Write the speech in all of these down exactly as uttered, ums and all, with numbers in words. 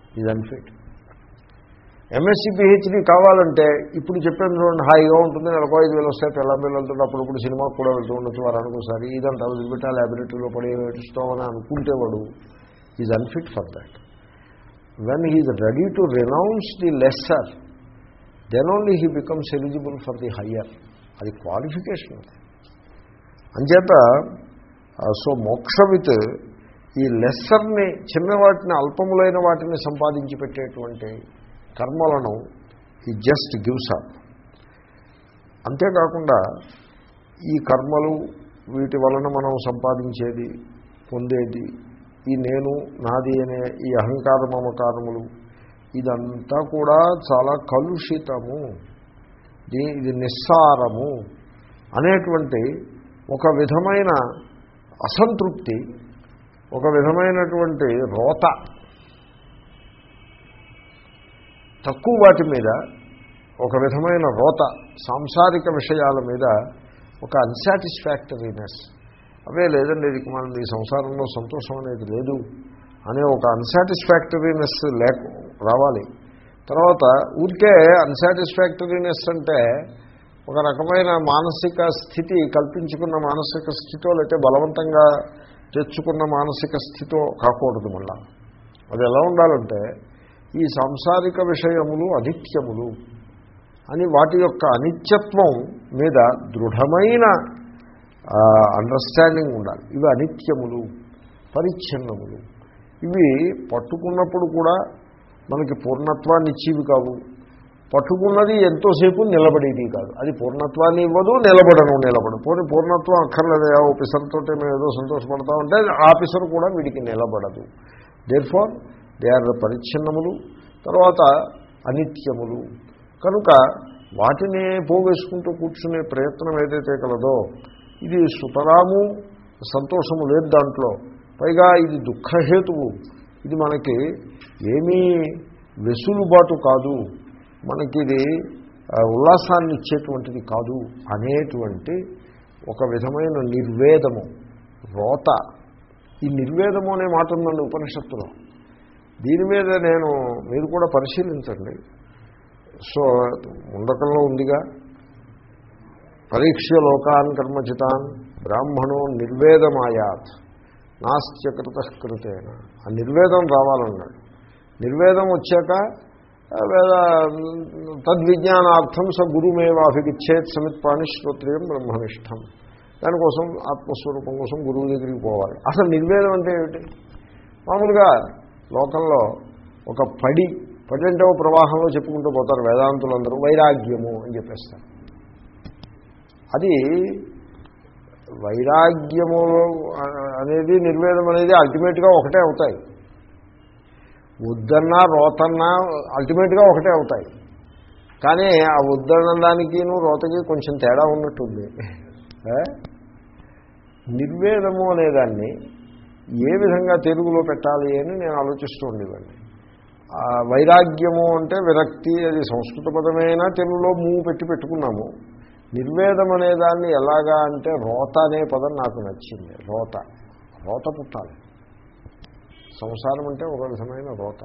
Is unfit. MSc PhD కావాలంటే ఇప్పుడు చెప్పాను చూడండి, హాయిగా ఉంటుంది, నెలకు ఐదు వేలు వస్తాయి, పిల్ల పిల్లలతో అప్పుడప్పుడు సినిమాకు కూడా వెళ్తూ ఉండొచ్చు వారానికి ఒకసారి, ఇదంతా వదిలిపెట్టి ఆ ల్యాబొరేటరీలో పడి ఏడుస్తామని అనుకుంటేవాడు is unfit for that. When he is ready to renounce the lesser, then only he becomes eligible for the higher. అది క్వాలిఫికేషన్. అంచేత సో మోక్షవిత్ ఈ లెస్సర్ని, చిన్న వాటిని, అల్పములైన వాటిని సంపాదించి పెట్టేటువంటి కర్మలను ఈ జస్ట్ గివ్స్ అప్. అంతేకాకుండా ఈ కర్మలు, వీటి వలన మనం సంపాదించేది, పొందేది, ఈ నేను, నాది అనే ఈ అహంకార మమకారములు, ఇదంతా కూడా చాలా కలుషితము, ఇది నిస్సారము అనేటువంటి ఒక విధమైన అసంతృప్తి, ఒక విధమైనటువంటి రోత, తక్కువ వాటి మీద ఒక విధమైన రోత, సాంసారిక విషయాల మీద ఒక అన్సాటిస్ఫాక్టరీనెస్, అవే లేదండి ఇది మనం ఈ సంసారంలో సంతోషం అనేది లేదు అనే ఒక అన్సాటిస్ఫాక్టరీనెస్ లేక రావాలి. తర్వాత ఊరికే అన్సాటిస్ఫాక్టరీనెస్ అంటే ఒక రకమైన మానసిక స్థితి, కల్పించుకున్న మానసిక స్థితితో, లేకపోతే బలవంతంగా తెచ్చుకున్న మానసిక స్థితితో కాకూడదు. మళ్ళా అది ఎలా ఉండాలంటే ఈ సాంసారిక విషయములు అనిత్యములు అని, వాటి యొక్క అనిత్యత్వం మీద దృఢమైన అండర్స్టాండింగ్ ఉండాలి. ఇవి అనిత్యములు, పరిచ్ఛిన్నములు, ఇవి పట్టుకున్నప్పుడు కూడా మనకి పూర్ణత్వాన్ని ఇచ్చేవి కావు, పట్టుకున్నది ఎంతోసేపు నిలబడేది కాదు. అది పూర్ణత్వాన్ని ఇవ్వదు, నిలబడను నిలబడు పోనీ పూర్ణత్వం అక్కర్లేదు, ఓ పిసర్తోటే మేము ఏదో సంతోషపడతామంటే ఆ పిసరు కూడా వీడికి నిలబడదు. దేర్ఫోర్ దే ఆర్ పరిచ్ఛిన్నములు, తర్వాత అనిత్యములు. కనుక వాటిని పోవేసుకుంటూ కూర్చునే ప్రయత్నం ఏదైతే కలదో ఇది సుతరాము సంతోషము లేదు దాంట్లో. పైగా ఇది దుఃఖహేతువు, ఇది మనకి ఏమీ వెసులుబాటు కాదు, మనకి ఇది ఉల్లాసాన్ని ఇచ్చేటువంటిది కాదు అనేటువంటి ఒక విధమైన నిర్వేదము, రోత. ఈ నిర్వేదము అనే మాట ఉందండి ఉపనిషత్తులో. దీని మీద నేను మీరు కూడా పరిశీలించండి. సో ముండకంలో ఉందిగా, పరీక్ష్య లోకాన్ కర్మచితాన్ బ్రాహ్మణో నిర్వేదమాయాత్ నాస్త్యకృత కృతేన. ఆ నిర్వేదం రావాలన్నాడు. నిర్వేదం వచ్చాక వేద తద్విజ్ఞానార్థం స గురుమేవాభిగిచ్చేత్ సమిత్పాణి శ్రోత్రియం బ్రహ్మనిష్టం. దానికోసం ఆత్మస్వరూపం కోసం గురువు దగ్గరికి పోవాలి. అసలు నిర్వేదం అంటే ఏమిటి? మామూలుగా లోకంలో ఒక పడి పడి అంటే ఒక ప్రవాహంలో చెప్పుకుంటూ పోతారు వేదాంతులందరూ, వైరాగ్యము అని చెప్పేస్తారు. అది వైరాగ్యము అనేది నిర్వేదం అనేది అల్టిమేట్గా ఒకటే అవుతాయి. వద్దన్నా రోతన్నా అల్టిమేట్గా ఒకటే అవుతాయి. కానీ ఆ వద్దనడానికి రోతకి కొంచెం తేడా ఉన్నట్టుంది. నిర్వేదము అనేదాన్ని ఏ విధంగా తెలుగులో పెట్టాలి అని నేను ఆలోచిస్తూ ఉండేవాడిని. వైరాగ్యము అంటే విరక్తి, అది సంస్కృత పదమైనా తెలుగులో మూవ్ పెట్టి పెట్టుకున్నాము. నిర్వేదం అనేదాన్ని ఎలాగా అంటే రోత అనే పదం నాకు నచ్చింది. రోత రోత పుట్టాలి. సంసారం అంటే ఒక విధమైన రోత,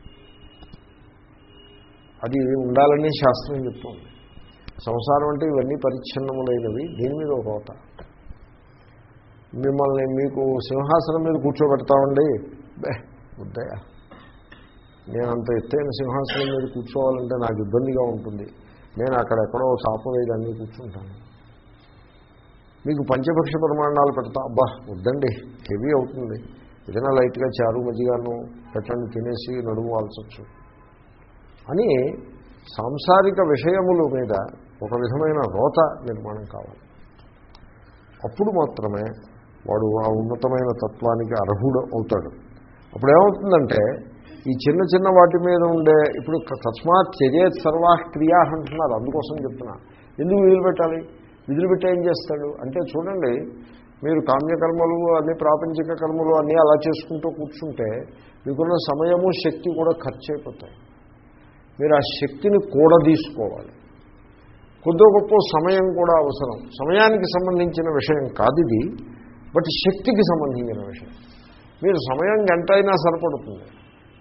అది ఉండాలని శాస్త్రం చెప్తుంది. సంసారం అంటే ఇవన్నీ పరిచ్ఛిన్నములైనవి, దీని మీద ఒక రోత. మిమ్మల్ని మీకు సింహాసనం మీద కూర్చోబెడతామండి, బే ఉద్దయా, నేనంత ఎత్తైన సింహాసనం మీద కూర్చోవాలంటే నాకు ఇబ్బందిగా ఉంటుంది, నేను అక్కడెక్కడో చాప వేయడాన్ని కూర్చుంటాను. మీకు పంచభక్ష ప్రమాణాలు పెడతా, అబ్బా వద్దండి హెవీ అవుతుంది, ఏదైనా లైట్గా చారు మజ్జిగాను పెట్టండి, తినేసి నడుము వాల్చొచ్చు అని సాంసారిక విషయముల మీద ఒక విధమైన రోత నిర్మాణం కావాలి. అప్పుడు మాత్రమే వాడు ఆ ఉన్నతమైన తత్వానికి అర్హుడు అవుతాడు. అప్పుడు ఏమవుతుందంటే ఈ చిన్న చిన్న వాటి మీద ఉండే, ఇప్పుడు తస్మాత్ త్యజేత్ సర్వాః క్రియాః అంటున్నారు, అందుకోసం చెప్తున్నా. ఎందుకు విధులు పెట్టాలి? విధులు పెట్టి ఏం చేస్తాడు అంటే, చూడండి మీరు కామ్యకర్మలు అన్ని ప్రాపంచిక కర్మలు అన్నీ అలా చేసుకుంటూ కూర్చుంటే మీకున్న సమయము శక్తి కూడా ఖర్చు అయిపోతాయి. మీరు ఆ శక్తిని కూడా తీసుకోవాలి. కొద్ది గొప్ప సమయం కూడా అవసరం. సమయానికి సంబంధించిన విషయం కాదు ఇది, బట్ శక్తికి సంబంధించిన విషయం. మీరు సమయం గంట అయినా సరిపడుతుంది,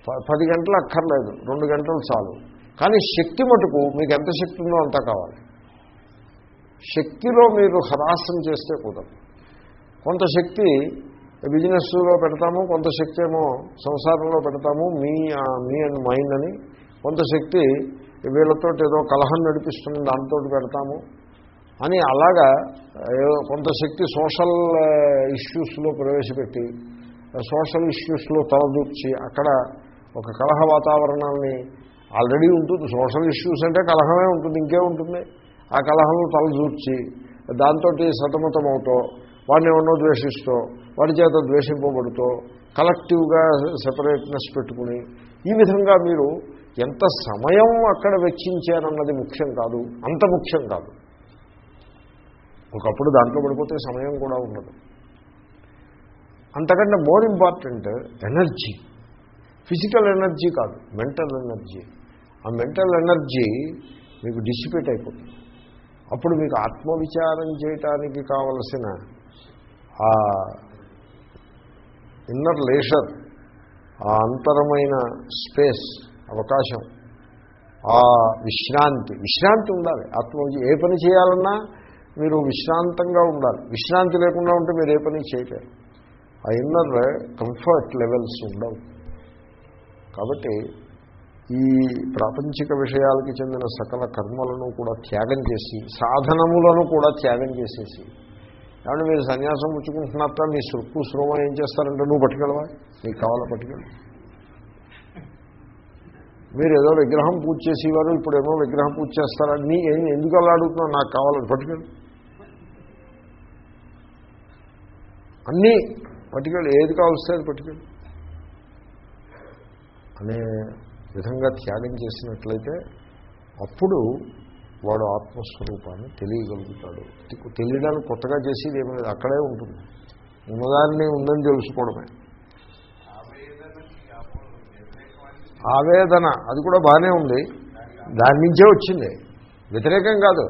పది గంటలు అక్కర్లేదు, రెండు గంటలు చాలు. కానీ శక్తి మటుకు మీకు ఎంత శక్తి ఉందో అంతా కావాలి. శక్తిలో మీరు హ్రాసం చేస్తే కుదరదు. కొంత శక్తి బిజినెస్లో పెడతాము, కొంత శక్తి ఏమో సంసారంలో పెడతాము, మీ మీ అండ్ మైండ్ అని. కొంత శక్తి వీళ్ళతో ఏదో కలహం నడిపిస్తుంది దాంతో పెడతాము అని. అలాగా కొంత శక్తి సోషల్ ఇష్యూస్లో ప్రవేశపెట్టి సోషల్ ఇష్యూస్లో తలదూర్చి అక్కడ ఒక కలహ వాతావరణాన్ని ఆల్రెడీ ఉంటుంది. సోషల్ ఇష్యూస్ అంటే కలహమే ఉంటుంది, ఇంకే ఉంటుంది. ఆ కలహంలో తలదూర్చి దాంతో సతమతమవుతూ వాడిని ఎవరినో ద్వేషిస్తూ వాడి చేత ద్వేషింపబడుతూ కలెక్టివ్గా సెపరేట్నెస్ పెట్టుకుని ఈ విధంగా మీరు ఎంత సమయం అక్కడ వెచ్చించారన్నది ముఖ్యం కాదు, అంత ముఖ్యం కాదు. ఒకప్పుడు దాంట్లో పడిపోతే సమయం కూడా ఉండదు. అంతకంటే more important energy, physical energy కాదు, మెంటల్ ఎనర్జీ. ఆ మెంటల్ ఎనర్జీ మీకు డిసిపేట్ అయిపోతుంది. అప్పుడు మీకు ఆత్మవిచారం చేయటానికి కావలసిన ఆ ఇన్నర్ లేషర్, ఆ అంతరమైన స్పేస్, అవకాశం, ఆ విశ్రాంతి విశ్రాంతి ఉండాలి. ఆత్మవిచ ఏ పని చేయాలన్నా మీరు విశ్రాంతంగా ఉండాలి. విశ్రాంతి లేకుండా ఉంటే మీరు ఏ పని చేయలేరు. ఆ ఇన్నర్ కంఫర్ట్ లెవెల్స్ ఉండవు. కాబట్టి ఈ ప్రాపంచిక విషయాలకి చెందిన సకల కర్మలను కూడా త్యాగం చేసి, సాధనములను కూడా త్యాగం చేసేసి, కాబట్టి మీరు సన్యాసం పుచ్చుకుంటున్నారట, మీ సుక్కు శ్రోమ ఏం చేస్తారంటే నువ్వు పట్టుకెళ్ళవా, నీకు కావాలా పట్టుకెళ్ళి. మీరు ఏదో విగ్రహం పూజ చేసేవారు, ఇప్పుడేమో విగ్రహం పూజ చేస్తారా, నీ ఎందుకు అలా అడుగుతున్నావు, నాకు కావాలని పట్టుకెళ్ళి. అన్నీ పట్టుకెళ్ళి, ఏది కావలిస్తే అది పట్టుకెళ్ళి అనే విధంగా త్యాగం చేసినట్లయితే అప్పుడు వాడు ఆత్మస్వరూపాన్ని తెలియగలుగుతాడు. తెలియడానికి కొత్తగా చేసేది ఏమీ లేదు, అక్కడే ఉంటుంది. ఉన్నదాన్ని ఉందని తెలుసుకోవడమే. ఆవేదన అది కూడా బాగానే ఉంది, దాని నుంచే వచ్చింది, వ్యతిరేకం కాదు.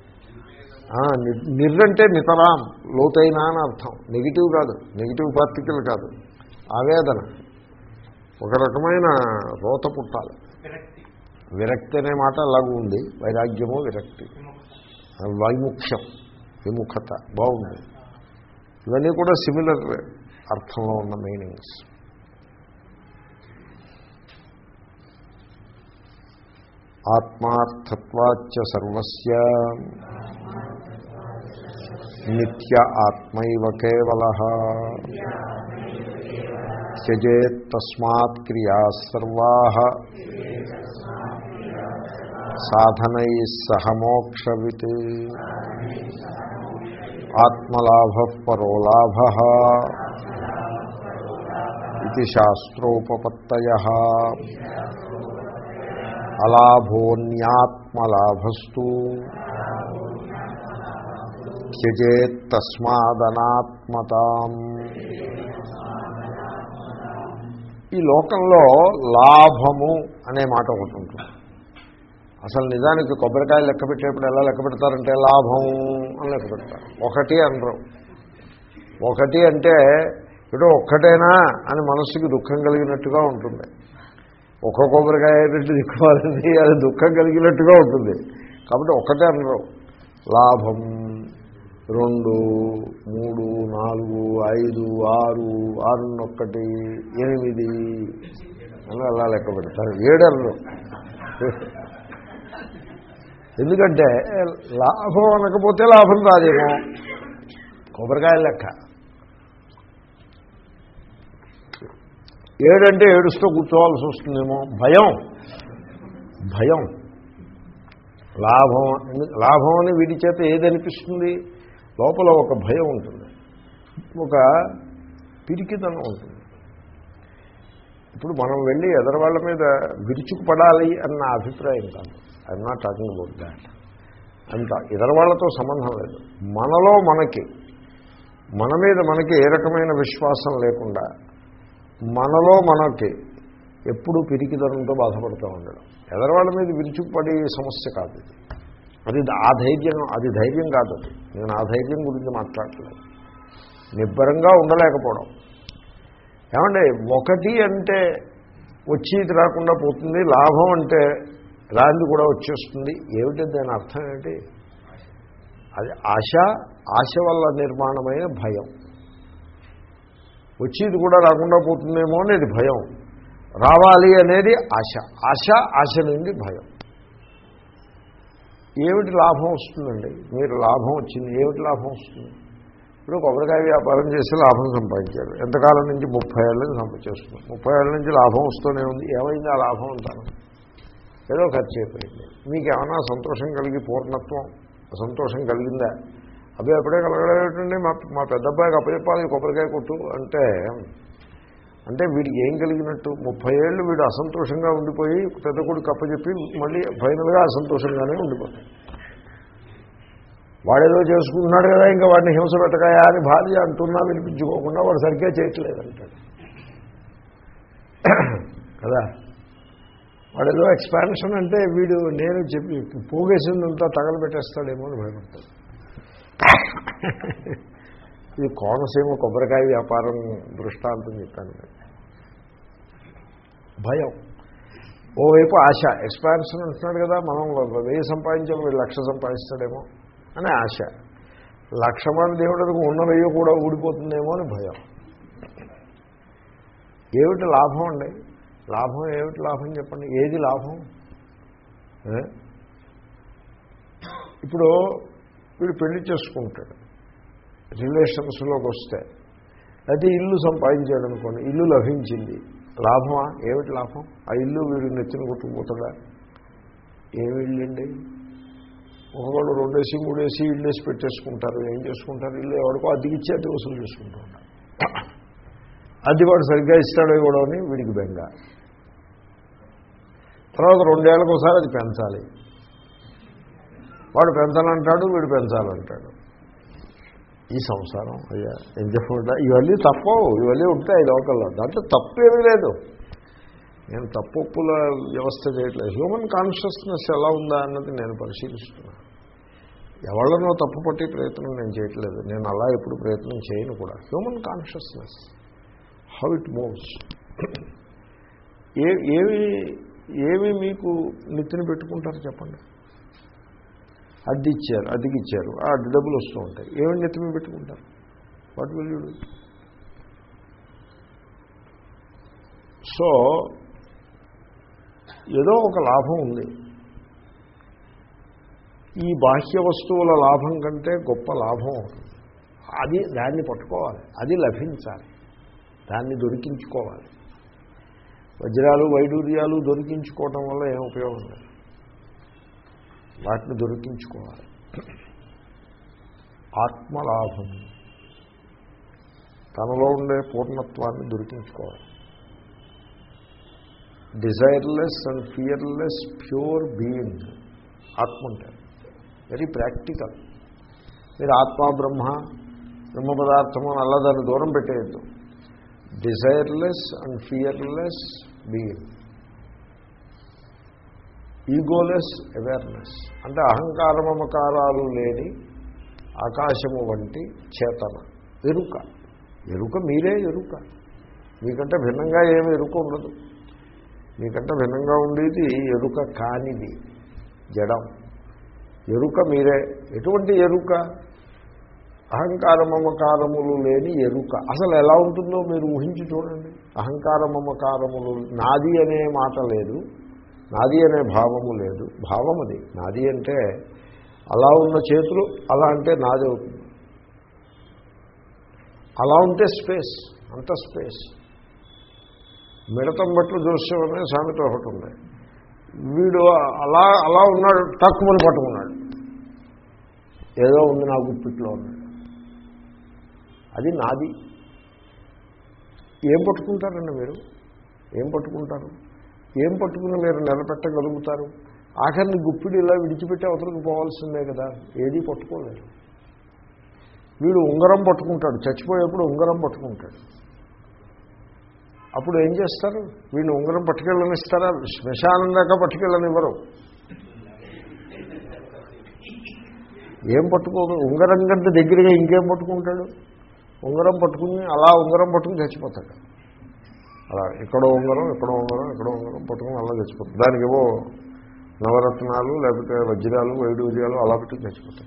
నిర్రంటే నితరాం, లోతైన అని అర్థం. నెగిటివ్ కాదు, నెగిటివ్ పార్టికల్ కాదు. ఆవేదన ఒక రకమైన రోత పుట్టాలి. విరక్తి అనే మాట అలాగూ ఉంది, వైరాగ్యము విరక్తి, వైముఖ్యం, విముఖత బాగుంది. ఇవన్నీ కూడా సిమిలర్ అర్థంలో ఉన్న మీనింగ్స్. ఆత్మార్థత్వాచ్చ సర్వస్య నిత్య ఆత్మైవ కేవలః త్యజేత్ తస్మాత్ క్రియాః సర్వాః సాధనైః సహ మోక్షవిత్. ఆత్మలాభః పరో లాభః ఇది శాస్త్రోపపత్తయః. అలాభోన్యాత్మలాభస్తు త్యజేత్ తస్మాదనాత్మతాం. ఈ లోకంలో లాభము అనే మాట ఒకటి ఉంటుంది. అసలు నిజానికి కొబ్బరికాయలు లెక్క పెట్టేప్పుడు ఎలా లెక్క పెడతారంటే లాభం అని లెక్క పెడతారు. ఒకటి అనరు. ఒకటి అంటే ఇటు ఒక్కటేనా అని మనస్సుకి దుఃఖం కలిగినట్టుగా ఉంటుంది. ఒక్క కొబ్బరికాయ రెండు దిక్కుమాలింది, అది దుఃఖం కలిగినట్టుగా ఉంటుంది. కాబట్టి ఒక్కటే అనరు. లాభం రెండు, మూడు, నాలుగు, ఐదు, ఆరు, ఆరున్నొక్కటి, ఎనిమిది అని అలా లెక్క పెడతారు. ఏడు అనరు. ఎందుకంటే లాభం అనకపోతే లాభం రాదేమో, కొబ్బరికాయ లెక్క. ఏడంటే ఏడుస్తూ కూర్చోవాల్సి వస్తుందేమో, భయం భయం లాభం లాభం అని వీటి చేత ఏదనిపిస్తుంది, లోపల ఒక భయం ఉంటుంది, ఒక పిరికితనం ఉంటుంది. ఇప్పుడు మనం వెళ్ళి ఎదరవాళ్ళ మీద విరుచుకుపడాలి అన్న అభిప్రాయం కాదు. I'm not talking about that. అంత ఎదరవాళ్లతో సంబంధం లేదు. మనలో మనకి మన మీద మనకి ఏ రకమైన విశ్వాసం లేకుండా మనలో మనకి ఎప్పుడూ పిరికిదనంతో బాధపడుతూ ఉండడం. ఎదరవాళ్ళ మీద విరుచుకుపడే సమస్య కాదు అది. ఆ ధైర్యం అది ధైర్యం కాదు. అది నేను ఆ ధైర్యం గురించి మాట్లాడలేదు. నిబ్బరంగా ఉండలేకపోవడం. ఏమంటే ఒకటి అంటే వచ్చేది రాకుండా పోతుంది, లాభం అంటే రాంది కూడా వచ్చేస్తుంది. ఏమిటి దాని అర్థం ఏమిటి? అది ఆశ, ఆశ వల్ల నిర్మాణమైన భయం. వచ్చేది కూడా రాకుండా పోతుందేమో అనేది భయం, రావాలి అనేది ఆశ, ఆశ ఆశ నుండి భయం. ఏమిటి లాభం వస్తుందండి? మీరు లాభం వచ్చింది, ఏమిటి లాభం వస్తుంది? ఇప్పుడు కొబ్బరికాయ వ్యాపారం చేసి లాభం సంపాదించారు. ఎంతకాలం నుంచి? ముప్పై ఏళ్ళ నుంచి సంపాదించేస్తున్నారు. ముప్పై ఏళ్ళ నుంచి లాభం వస్తూనే ఉంది. ఏమైంది ఆ లాభం అంటాను? ఏదో ఖర్చు అయిపోయింది. మీకు ఏమైనా సంతోషం కలిగి పూర్ణత్వం సంతోషం కలిగిందా? అబ్బాయి ఎప్పుడే కలగలేటండి, మా మా పెద్ద అబ్బాయికి అప్పచెప్పాలి కొబ్బరికాయ కొట్టు అంటే అంటే వీడికి ఏం కలిగినట్టు? ముప్పై ఏళ్ళు వీడు అసంతోషంగా ఉండిపోయి పెద్ద కొడుకు అప్పచెప్పి మళ్ళీ ఫైనల్గా అసంతోషంగానే ఉండిపోతాయి. వాడేదో చేసుకుంటున్నాడు కదా, ఇంకా వాడిని హింస పెట్టకాయా అని భార్య అంటున్నా వినిపించుకోకుండా వాడు సరిగ్గా చేయట్లేదంటాడు కదా. వాడేదో ఎక్స్పాన్షన్ అంటే వీడు నేను చెప్పి పోగేసిందంతా తగలబెట్టేస్తాడేమో అని భయపడతాడు. ఇది కోనసీమ కొబ్బరికాయ వ్యాపారం దృష్టాంతం చెప్పాను. భయం ఓవైపు, ఆశ ఎక్స్పాన్షన్ అంటున్నాడు కదా, మనం వెయ్యి సంపాదించాము వీడు లక్ష సంపాదిస్తాడేమో అని ఆశ, లక్ష మంది దేవుడికి ఉన్న వెయ్యి కూడా ఊడిపోతుందేమో అని భయం. ఏమిటి లాభం అండి? లాభం ఏమిటి? లాభం చెప్పండి, ఏది లాభం? ఇప్పుడు వీడు పెళ్లి చేసుకుంటాడు, రిలేషన్స్లోకి వస్తే అయితే ఇల్లు సంపాదించాడు అనుకోండి, ఇల్లు లభించింది, లాభమా? ఏమిటి లాభం? ఆ ఇల్లు వీడు నెత్తిన కొట్టుకుపోతాడా? ఏమి ఇల్లండి? ఒకవాళ్ళు రెండేసి మూడేసి ఇల్లు వేసి పెట్టేసుకుంటారు. ఏం చేసుకుంటారు? ఇల్లు ఎవరికో అద్దెకిచ్చి అద్దె వసూలు చేసుకుంటూ ఉంటారు. అది వాడు సరిగ్గా ఇస్తాడో ఇవ్వడం అని వీడికి బెంగ. తర్వాత రెండేళ్లకు ఒకసారి అది పెంచాలి, వాడు పెంచాలంటాడు, వీడు పెంచాలంటాడు. ఈ సంసారం అయ్యా ఏం చెప్పకుండా ఇవన్నీ తప్పవు, ఇవన్నీ ఉంటాయి లోకల్లో. దాంట్లో తప్పు ఏమీ లేదు. నేను తప్పుల వ్యవస్థ చేయట్లేదు. హ్యూమన్ కాన్షియస్నెస్ ఎలా ఉందా అన్నది నేను పరిశీలిస్తున్నాను. ఎవరినో తప్పు పట్టి ప్రయత్నం నేను చేయట్లేదు, నేను అలా ఎప్పుడు ప్రయత్నం చేయను కూడా. Human consciousness, how it moves. ఏ ఏవి ఏవి మీకు నెత్తిన పెట్టుకుంటారు చెప్పండి? అద్దె ఇచ్చారు, అద్దెకి ఇచ్చారు, ఆ అద్దె డబ్బులు వస్తూ ఉంటాయి. ఏమి నెత్తిన పెట్టుకుంటారు? What will you do? So ఏదో ఒక లాభం ఉంది. ఈ బాహ్య వస్తువుల లాభం కంటే గొప్ప లాభం అది. దాన్ని పట్టుకోవాలి, అది లభించాలి, దాన్ని దొరికించుకోవాలి. వజ్రాలు వైడూర్యాలు దొరికించుకోవటం వల్ల ఏం ఉపయోగం లేదు, వాటిని దొరికించుకోవాలి. ఆత్మలాభం, తనలో ఉండే పూర్ణత్వాన్ని దొరికించుకోవాలి. Desireless and fearless pure being ఆత్మ ఉంటారు. Very practical. మీరు ఆత్మ బ్రహ్మ బ్రహ్మ పదార్థము అని అలా దాన్ని దూరం పెట్టేయద్దు. Desireless and fearless being, egoless awareness అంటే అహంకార మమకారాలు లేని ఆకాశము వంటి చేతన, ఎరుక. ఎరుక మీరే ఎరుక. మీకంటే భిన్నంగా ఏమి ఎరుక ఉండదు. మీకంటే భిన్నంగా ఉండేది ఎరుక కానిది, జడం. ఎరుక మీరే. ఎటువంటి ఎరుక? అహంకార మమకారములు లేని ఎరుక. అసలు ఎలా ఉంటుందో మీరు ఊహించి చూడండి. అహంకార మమకారములు, నాది అనే మాట లేదు, నాది అనే భావము లేదు. భావం అది. నాది అంటే అలా ఉన్న చేతులు, అలా అంటే నాది అవుతుంది. అలా ఉంటే స్పేస్, అంత స్పేస్. మిడతం బట్లు దృశ్యం అనే సామెత ఒకటి ఉంది. వీడు అలా అలా ఉన్నాడు, తక్కువని పట్టుకున్నాడు, ఏదో ఉంది నా గుప్పిట్లో ఉన్నాడు. అది నాది. ఏం పట్టుకుంటారండి మీరు? ఏం పట్టుకుంటారు? ఏం పట్టుకుని మీరు నిలబెట్టగలుగుతారు? ఆఖరిని గుప్పిడి ఇలా విడిచిపెట్టి అవతలకు పోవాల్సిందే కదా. ఏదీ పట్టుకోలేరు. వీడు ఉంగరం పట్టుకుంటాడు, చచ్చిపోయేప్పుడు ఉంగరం పట్టుకుంటాడు. అప్పుడు ఏం చేస్తారు? వీడిని ఉంగరం పట్టుకెళ్ళనిస్తారా? శ్మశానం దాకా పట్టుకెళ్ళనివ్వరు. ఏం పట్టుకో? ఉంగరం కంటే దగ్గరగా ఇంకేం పట్టుకుంటాడు? ఉంగరం పట్టుకుని అలా ఉంగరం పట్టుకుని చచ్చిపోతాడు. అలా ఎక్కడో ఉంగరం ఎక్కడో ఉంగరం ఎక్కడో ఉంగరం పట్టుకుని అలా చచ్చిపోతుంది. దానికి ఏవో నవరత్నాలు లేకపోతే వజ్రాలు వైడూర్యాలు అలా పెట్టి చచ్చిపోతాయి.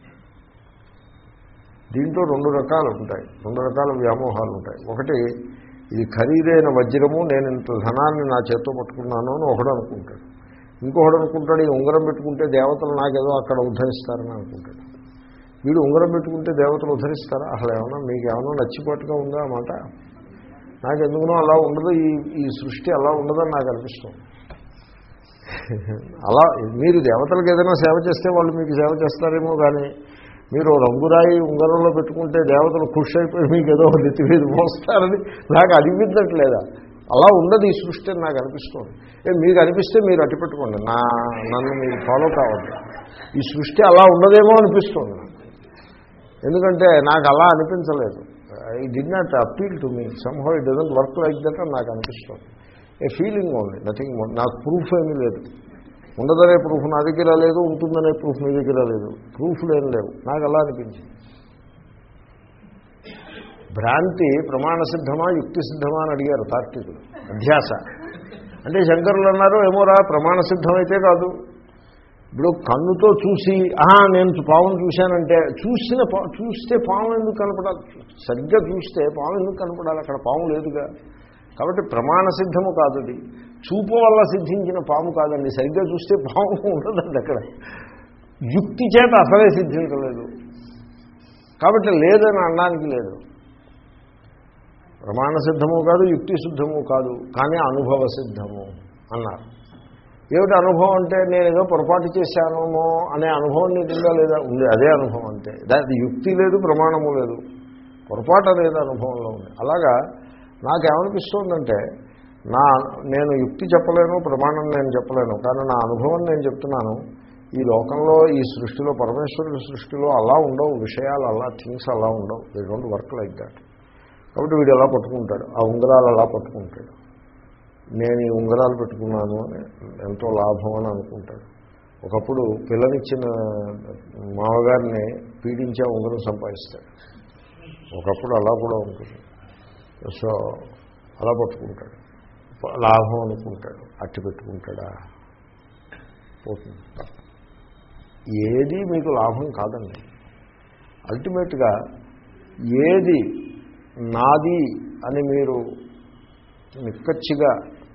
దీంట్లో రెండు రకాలు ఉంటాయి, రెండు రకాల వ్యామోహాలు ఉంటాయి. ఒకటి, ఇది ఖరీదైన వజ్రము, నేను ఇంత ధనాన్ని నా చేత్తో పట్టుకున్నాను అని ఒకడు అనుకుంటాడు. ఇంకొకడు అనుకుంటాడు, ఈ ఉంగరం పెట్టుకుంటే దేవతలు నాకేదో అక్కడ ఉద్ధరిస్తారని అనుకుంటాడు. వీడు ఉంగరం పెట్టుకుంటే దేవతలు ఉద్ధరిస్తారా? అసలు ఏమన్నా మీకు ఏమన్నా నచ్చిపోటుగా ఉందా అన్నమాట? నాకు ఎందుకునో అలా ఉండదు, ఈ ఈ సృష్టి అలా ఉండదని నాకు అనిపిస్తుంది. అలా మీరు దేవతలకు ఏదైనా సేవ చేస్తే వాళ్ళు మీకు సేవ చేస్తారేమో, కానీ మీరు రంగురాయి ఉంగరంలో పెట్టుకుంటే దేవతలు ఖుషి అయిపోయి మీకు ఏదో నెత్తి మీద మోస్తారని నాకు అనిపించట్లేదా? అలా ఉండదు ఈ సృష్టి అని నాకు అనిపిస్తుంది. ఏ మీకు అనిపిస్తే మీరు అట్టి పెట్టుకోండి, నా నన్ను మీరు ఫాలో కావద్దు. ఈ సృష్టి అలా ఉండదేమో అనిపిస్తుంది నాకు, ఎందుకంటే నాకు అలా అనిపించలేదు. I did not appeal to me, somehow it doesn't work like that అని నాకు అనిపిస్తుంది. A feeling only, nothing more. నాకు ప్రూఫ్ ఏమీ లేదు, ఉండదనే ప్రూఫ్ నా దగ్గర లేదు, ఉంటుందనే ప్రూఫ్ మీ దగ్గర లేదు, ప్రూఫ్లు ఏం లేవు. నాకు అలా అనిపించింది. భ్రాంతి ప్రమాణ సిద్ధమా యుక్తి సిద్ధమా అని అడిగారు తార్కికులు. అధ్యాస అంటే శంకరులు అన్నారు, ఏమోరా ప్రమాణ సిద్ధమైతే కాదు. ఇప్పుడు కన్నుతో చూసి ఆహా నేను పావును చూశానంటే, చూసిన చూస్తే పాము ఎందుకు కనపడాలి? సరిగ్గా చూస్తే పాము ఎందుకు కనపడాలి? అక్కడ పాము లేదుగా. కాబట్టి ప్రమాణ సిద్ధము కాదు, అది చూపు వల్ల సిద్ధించిన పాము కాదండి. సరిగ్గా చూస్తే పాము ఉండదండి అక్కడ. యుక్తి చేత అసలే సిద్ధించలేదు కాబట్టి లేదని అనడానికి లేదు. ప్రమాణ సిద్ధము కాదు, యుక్తి సిద్ధము కాదు, కానీ అనుభవ సిద్ధము అన్నారు. ఏమిటి అనుభవం అంటే, నేను ఏదో పొరపాటు చేశానేమో అనే అనుభవం నీకు ఉందా లేదా? ఉంది, అదే అనుభవం అంతే. దానికి యుక్తి లేదు, ప్రమాణము లేదు, పొరపాటు అనేది అనుభవంలో ఉంది. అలాగా నాకేమనిపిస్తుందంటే, నా నేను యుక్తి చెప్పలేను, ప్రమాణం నేను చెప్పలేను, కానీ నా అనుభవం నేను చెప్తున్నాను. ఈ లోకంలో, ఈ సృష్టిలో, పరమేశ్వరుడి సృష్టిలో అలా ఉండవు విషయాలు, అలా థింగ్స్ అలా ఉండవు. They don't work like that. కాబట్టి వీడు ఎలా పట్టుకుంటాడు, ఆ ఉంగరాలు అలా పట్టుకుంటాడు. నేను ఈ ఉంగరాలు పెట్టుకున్నాను అని ఎంతో లాభం అని అనుకుంటాడు. ఒకప్పుడు పిల్లనిచ్చిన మామగారిని పీడించే ఉంగరం సంపాదిస్తాడు. ఒకప్పుడు అలా కూడా ఉంటుంది. సో అలా పట్టుకుంటాడు, లాభం అనుకుంటాడు. అట్టి పెట్టుకుంటాడా? పోతుంది. ఏది మీకు లాభం కాదండి. అల్టిమేట్గా ఏది నాది అని మీరు నిక్కచ్చిగా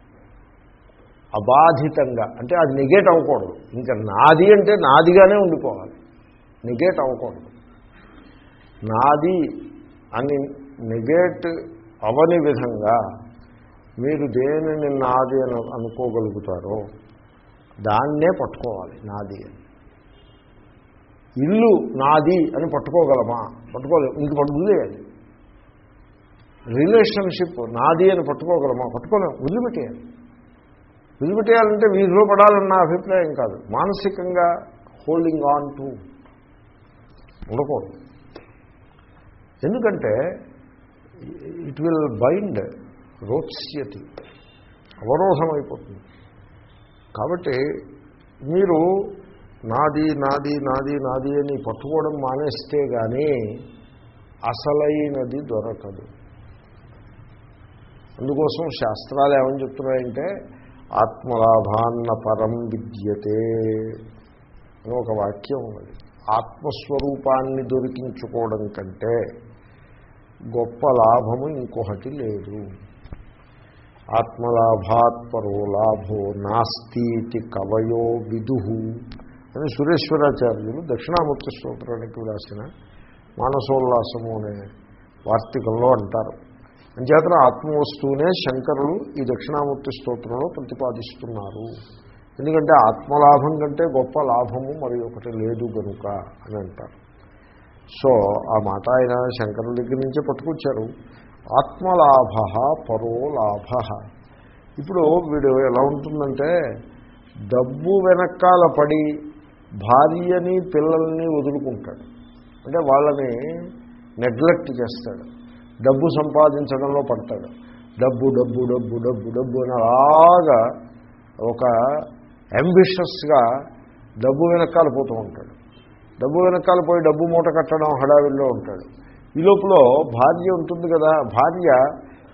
అబాధితంగా, అంటే అది నెగేట్ అవ్వకూడదు. ఇంకా నాది అంటే నాదిగానే ఉండిపోవాలి, నెగేట్ అవ్వకూడదు. నాది అని నెగేట్ అవని విధంగా మీరు దేనిని నాది అని అనుకోగలుగుతారో దాన్నే పట్టుకోవాలి నాది అని. ఇల్లు నాది అని పట్టుకోగలమా? పట్టుకోలేము. ఇంక పట్టుకులేయాలి. రిలేషన్షిప్ నాది అని పట్టుకోగలమా? పట్టుకోలేము. వదిలిపెట్టేయాలి. వదిలిపెట్టేయాలంటే వీధిలో పడాలని నా అభిప్రాయం కాదు. మానసికంగా హోల్డింగ్ ఆన్ టు ఉండకూడదు. ఎందుకంటే ఇట్ విల్ బైండ్, రోత్స్యతి, అవరోధం అయిపోతుంది. కాబట్టి మీరు నాది నాది నాది నాది అని పట్టుకోవడం మానేస్తే కానీ అసలైనది దొరకదు. అందుకోసం శాస్త్రాలు ఏమని చెప్తున్నాయంటే, ఆత్మలాభాన్న పరం విద్యతే అని ఒక వాక్యం ఉన్నది. ఆత్మస్వరూపాన్ని దొరికించుకోవడం కంటే గొప్ప లాభము ఇంకొకటి లేదు. ఆత్మలాభాత్ పరో లాభో నాస్తి కవయో విదుహు అని సురేశ్వరాచార్యులు దక్షిణామూర్తి స్తోత్రానికి రాసిన మానసోల్లాసము అనే వార్తికంలో అంటారు. అంచేతన ఆత్మవస్తువునే శంకరులు ఈ దక్షిణామూర్తి స్తోత్రంలో ప్రతిపాదిస్తున్నారు. ఎందుకంటే ఆత్మలాభం కంటే గొప్ప లాభము మరి ఒకటి లేదు కనుక అని అంటారు. సో ఆ మాట ఆయన శంకరుల దగ్గర నుంచే పట్టుకొచ్చారు. ఆత్మలాభ పరో లాభ. ఇప్పుడు వీడు ఎలా ఉంటుందంటే, డబ్బు వెనకాల పడి భార్యని పిల్లల్ని వదులుకుంటాడు. అంటే వాళ్ళని నెగ్లెక్ట్ చేస్తాడు. డబ్బు సంపాదించడంలో పడతాడు. డబ్బు డబ్బు డబ్బు డబ్బు డబ్బు అని అలాగా ఒక అంబిషియస్గా డబ్బు వెనకాల పోతూ ఉంటాడు. డబ్బు వెనకాల పోయి డబ్బు మూట కట్టడం హడావిడిలో ఉంటాడు. ఈ లోపల భార్య ఉంటుంది కదా, భార్య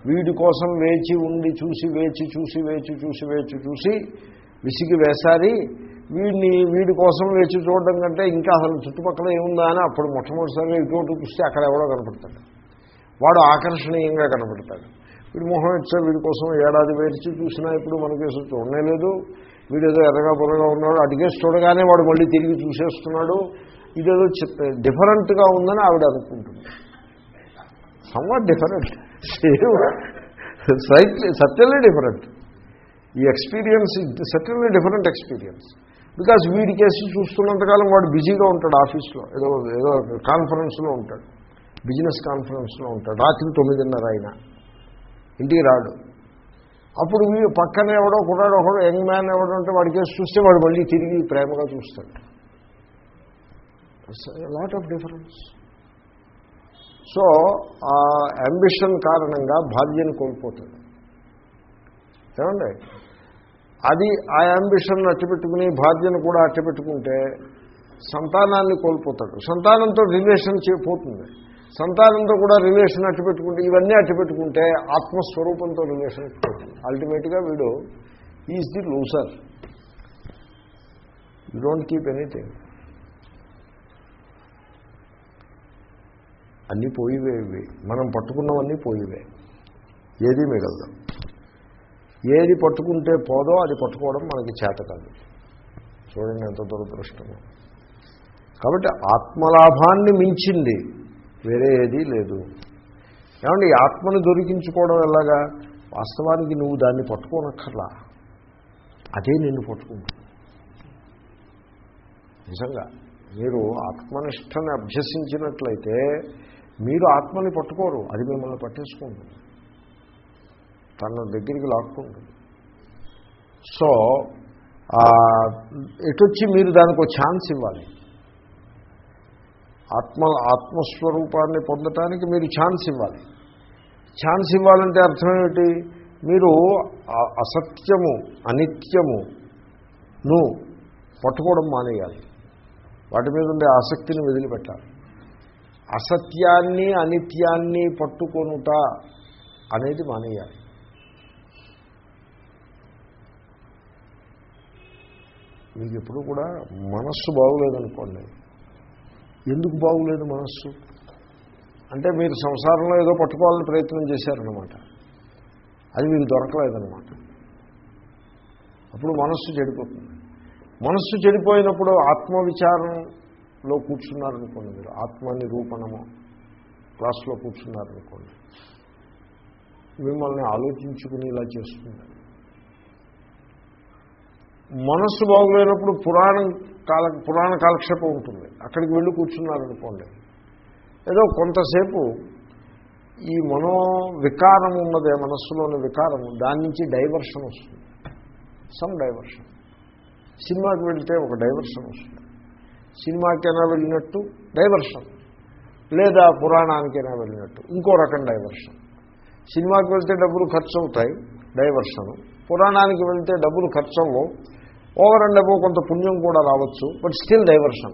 వీడి కోసం వేచి ఉండి చూసి వేచి చూసి వేచి చూసి వేచి చూసి విసిగి వేసారి వీడిని వీడి కోసం వేచి చూడడం కంటే ఇంకా అసలు చుట్టుపక్కల ఏముందా అని అప్పుడు మొట్టమొదటిసారిగా ఇటువంటి చూస్తే అక్కడ ఎవడో కనపడతాడు, వాడు ఆకర్షణీయంగా కనపడతాడు. వీడి మొహం ఇచ్చా వీడి కోసం ఏడాది వేచి చూసినా ఇప్పుడు మనకేసి చూడనే లేదు, వీడేదో ఎర్రగా బుర్రగా ఉన్నాడు, అడిగేసి చూడగానే వాడు మళ్ళీ తిరిగి చూసేస్తున్నాడు, ఇదేదో డిఫరెంట్గా ఉందని ఆవిడ అనుకుంటుంది. Somewhat different, slightly certainly different. ఈ experience certainly different experience. Because వీడి కేసు చూస్తున్నంతకాలం వాడు బిజీగా ఉంటాడు, ఆఫీస్లో ఏదో ఏదో కాన్ఫరెన్స్లో ఉంటాడు, బిజినెస్ కాన్ఫరెన్స్లో ఉంటాడు, రాత్రి తొమ్మిదిన్నర అయినా ఇంటికి రాడు. అప్పుడు వీ పక్కన ఎవడో కుర్రాడు ఒకడు యంగ్ మ్యాన్ ఎవడో ఉంటే వాడి కేసు చూస్తే వాడు మళ్ళీ తిరిగి ప్రేమగా చూస్తాడు. Lot of difference. సో ఆ అంబిషన్ కారణంగా భార్యను కోల్పోతాడు. ఏమండి, అది ఆ అంబిషన్ అట్టిపెట్టుకుని భార్యను కూడా అట్టిపెట్టుకుంటే సంతానాన్ని కోల్పోతాడు. సంతానంతో రిలేషన్ పోతుంది, సంతానంతో కూడా రిలేషన్ అట్టిపెట్టుకుంటే ఇవన్నీ అట్టిపెట్టుకుంటే ఆత్మస్వరూపంతో రిలేషన్ పోతుంది. అల్టిమేట్గా వీడు is the loser. You don't keep anything. అన్నీ పోయివే, ఇవి మనం పట్టుకున్నవన్నీ పోయివే, ఏది మిగలదు. ఏది పట్టుకుంటే పోదో అది పట్టుకోవడం మనకి చేత కాదు. చూడండి ఎంత దురదృష్టమో. కాబట్టి ఆత్మలాభాన్ని మించింది వేరే ఏదీ లేదు. ఏమంటే ఈ ఆత్మను దొరికించుకోవడం ఎలాగా? వాస్తవానికి నువ్వు దాన్ని పట్టుకోనక్కర్లా, అదే నిన్ను పట్టుకుంటుంది. నిజంగా మీరు ఆత్మనిష్టని అభ్యసించినట్లయితే మీరు ఆత్మని పట్టుకోరు, అది మిమ్మల్ని పట్టేసుకుంటుంది, తన దగ్గరికి లాక్కుంటుంది. సో ఎటొచ్చి మీరు దానికి ఒక ఛాన్స్ ఇవ్వాలి. ఆత్మ ఆత్మస్వరూపాన్ని పొందటానికి మీరు ఛాన్స్ ఇవ్వాలి. ఛాన్స్ ఇవ్వాలంటే అర్థం ఏమిటి? మీరు అసత్యము అనిత్యము ను పట్టుకోవడం మానేయాలి, వాటి మీద ఉండే ఆసక్తిని వదిలిపెట్టాలి. అసత్యాన్ని అనిత్యాన్ని పట్టుకొనుట అనేది మానేయాలి. మీకు ఎప్పుడు కూడా మనస్సు బాగులేదనుకోండి. ఎందుకు బాగులేదు మనస్సు అంటే మీరు సంసారంలో ఏదో పట్టుకోవాలని ప్రయత్నం చేశారన్నమాట, అది మీకు దొరకలేదన్నమాట. అప్పుడు మనస్సు చెడిపోతుంది. మనస్సు చెడిపోయినప్పుడు ఆత్మవిచారంలో కూర్చున్నారనుకోండి, మీరు ఆత్మనిరూపణము క్లాస్లో కూర్చున్నారనుకోండి, మిమ్మల్ని ఆలోచించుకుని ఇలా చేస్తుంది. మనస్సు బాగులేనప్పుడు పురాణం కాల పురాణ కాలక్షేపం ఉంటుంది, అక్కడికి వెళ్ళి కూర్చున్నారనుకోండి, ఏదో కొంతసేపు ఈ మనో వికారం ఉన్నదే, మనస్సులోని వికారము, దాని నుంచి డైవర్షన్ వస్తుంది. Some diversion. సినిమాకి వెళ్తే ఒక డైవర్షన్ వస్తుంది, సినిమాకైనా వెళ్ళినట్టు డైవర్షన్, లేదా పురాణానికైనా వెళ్ళినట్టు ఇంకో రకం డైవర్షన్. సినిమాకి వెళ్తే డబ్బులు ఖర్చు అవుతాయి, డైవర్షను. పురాణానికి వెళ్తే డబ్బులు ఖర్చు అవ్వవు, ఓవర్ అండ్ అబోవ్ కొంత పుణ్యం కూడా రావచ్చు, బట్ స్టిల్ డైవర్షన్.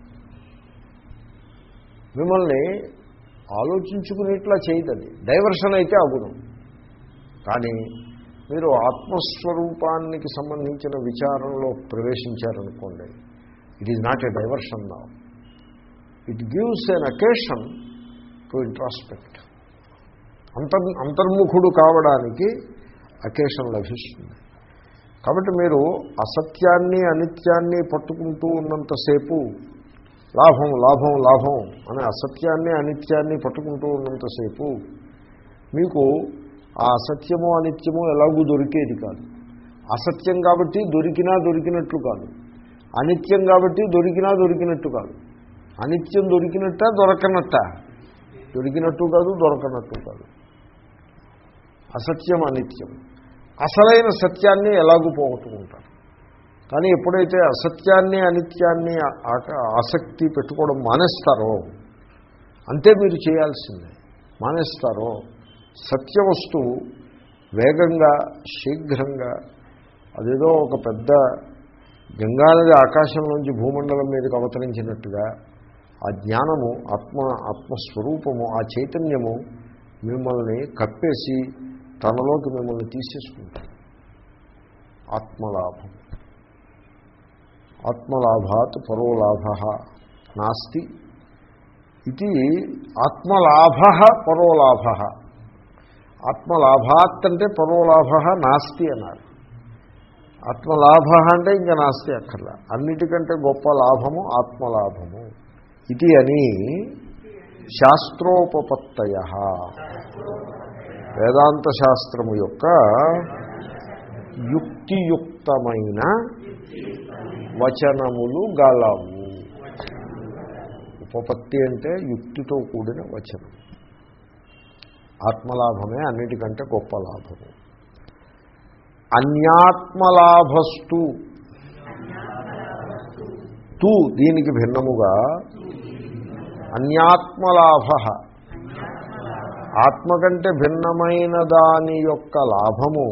మిమ్మల్ని ఆలోచించుకునేట్లా చేయదండి. డైవర్షన్ అయితే అగును, కానీ మీరు ఆత్మస్వరూపానికి సంబంధించిన విచారంలో ప్రవేశించారనుకోండి, it is not a diversion now, it gives an occasion to introspect. అంతర్ అంతర్ముఖుడు కావడానికి అకేషన్ లభిస్తుంది. కాబట్టి మీరు అసత్యాన్ని అనిత్యాన్ని పట్టుకుంటూ ఉన్నంతసేపు లాభం లాభం లాభం అనే అసత్యాన్ని అనిత్యాన్ని పట్టుకుంటూ ఉన్నంతసేపు మీకు ఆ అసత్యము అనిత్యము ఎలాగూ దొరికేది కాదు. అసత్యం కాబట్టి దొరికినా దొరికినట్లు కాదు, అనిత్యం కాబట్టి దొరికినా దొరికినట్టు కాదు. అనిత్యం దొరికినట్ట దొరకనట్ట, దొరికినట్టు కాదు దొరకనట్టు కాదు. అసత్యం అనిత్యం, అసలైన సత్యాన్ని ఎలాగూ పోగొట్టుకుంటారు. కానీ ఎప్పుడైతే అసత్యాన్ని అనిత్యాన్ని ఆసక్తి పెట్టుకోవడం మానేస్తారో, అంతే మీరు చేయాల్సిందే, మానేస్తారో సత్య వస్తువు వేగంగా శీఘ్రంగా అదేదో ఒక పెద్ద గంగానది ఆకాశంలోంచి భూమండలం మీదకి అవతరించినట్టుగా ఆ జ్ఞానము ఆత్మ ఆత్మస్వరూపము ఆ చైతన్యము మిమ్మల్ని కప్పేసి తనలోకి మిమ్మల్ని తీసేసుకుంటాడు. ఆత్మలాభం. ఆత్మలాభాత్ పరోలాభ నాస్తి ఇది. ఆత్మలాభ పరోలాభ. ఆత్మలాభాత్ అంటే పరోలాభ నాస్తి అన్నారు. ఆత్మలాభ అంటే ఇంకా నాస్తి అక్కర్లా. అన్నిటికంటే గొప్ప లాభము ఆత్మలాభము. ఇది అని శాస్త్రోపపత్తయ, వేదాంత శాస్త్రము యొక్క యుక్తియుక్తమైన వచనములు గలవు. ఉపపత్తి అంటే యుక్తితో కూడిన వచనం. ఆత్మలాభమే అన్నిటికంటే గొప్ప లాభము. అన్యాత్మలాభస్తు తూ దీనికి భిన్నముగా అన్యాత్మలాభ, ఆత్మ కంటే భిన్నమైన దాని యొక్క లాభము.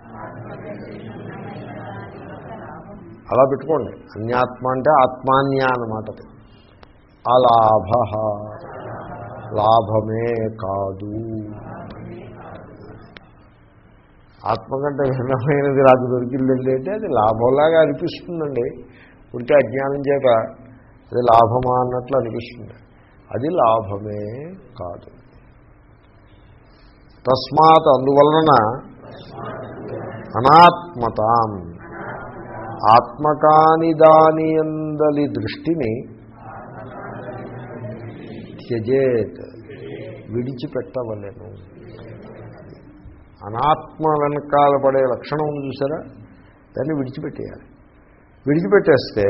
అలా పెట్టుకోండి. అన్యాత్మ అంటే ఆత్మాన్య అన్నమాట. అలాభ, లాభమే కాదు. ఆత్మ కంటే భిన్నమైనది రాజు దొరికిందండి అంటే అది లాభంలాగా అనిపిస్తుందండి. ఉంటే అజ్ఞానం చేత అది లాభమా అన్నట్లు అనిపిస్తుంది. అది లాభమే కాదు. తస్మాత్ అందువలన అనాత్మతాం, ఆత్మకాని దాని యందలి దృష్టిని త్యజేత్, విడిచిపెట్టవలెను. అనాత్మ వెనకాల పడే లక్షణం ఉంది చూసారా, దాన్ని విడిచిపెట్టేయాలి. విడిచిపెట్టేస్తే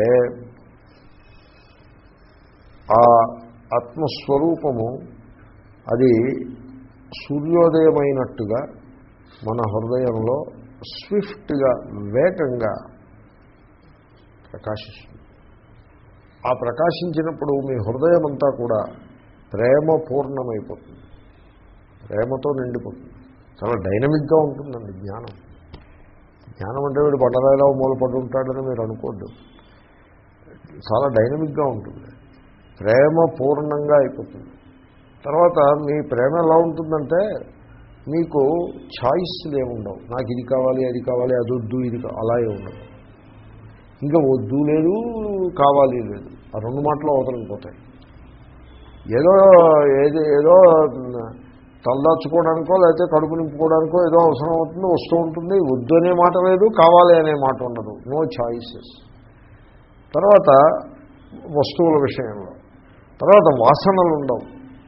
ఆ ఆత్మస్వరూపము అది సూర్యోదయమైనట్టుగా మన హృదయంలో స్విఫ్ట్గా, వేగంగా ప్రకాశిస్తుంది. ఆ ప్రకాశించినప్పుడు మీ హృదయం అంతా కూడా ప్రేమ పూర్ణమైపోతుంది, ప్రేమతో నిండిపోతుంది. చాలా డైనమిక్గా ఉంటుందండి జ్ఞానం. జ్ఞానం అంటే వీడు బండరాయిలో మూలపడి ఉంటాడని మీరు అనుకోద్దు. చాలా డైనమిక్గా ఉంటుంది, ప్రేమ పూర్ణంగా అయిపోతుంది. తర్వాత మీ ప్రేమ ఎలా ఉంటుందంటే మీకు ఛాయిస్లు ఏముండవు. నాకు ఇది కావాలి, అది కావాలి, అది వద్దు, ఇది అలాగే ఉండదు. ఇంకా వద్దు లేదు, కావాలి లేదు, ఆ రెండు మాటలు అవతలిపోతాయి. ఏదో ఏది ఏదో తలదాచుకోవడానికో లేకపోతే కడుపు నింపుకోవడానికో ఏదో అవసరం అవుతుంది, వస్తూ ఉంటుంది. వద్దు అనే మాట లేదు, కావాలి అనే మాట ఉండదు. No choices. తర్వాత వస్తువుల విషయంలో, తర్వాత వాసనలు ఉండవు.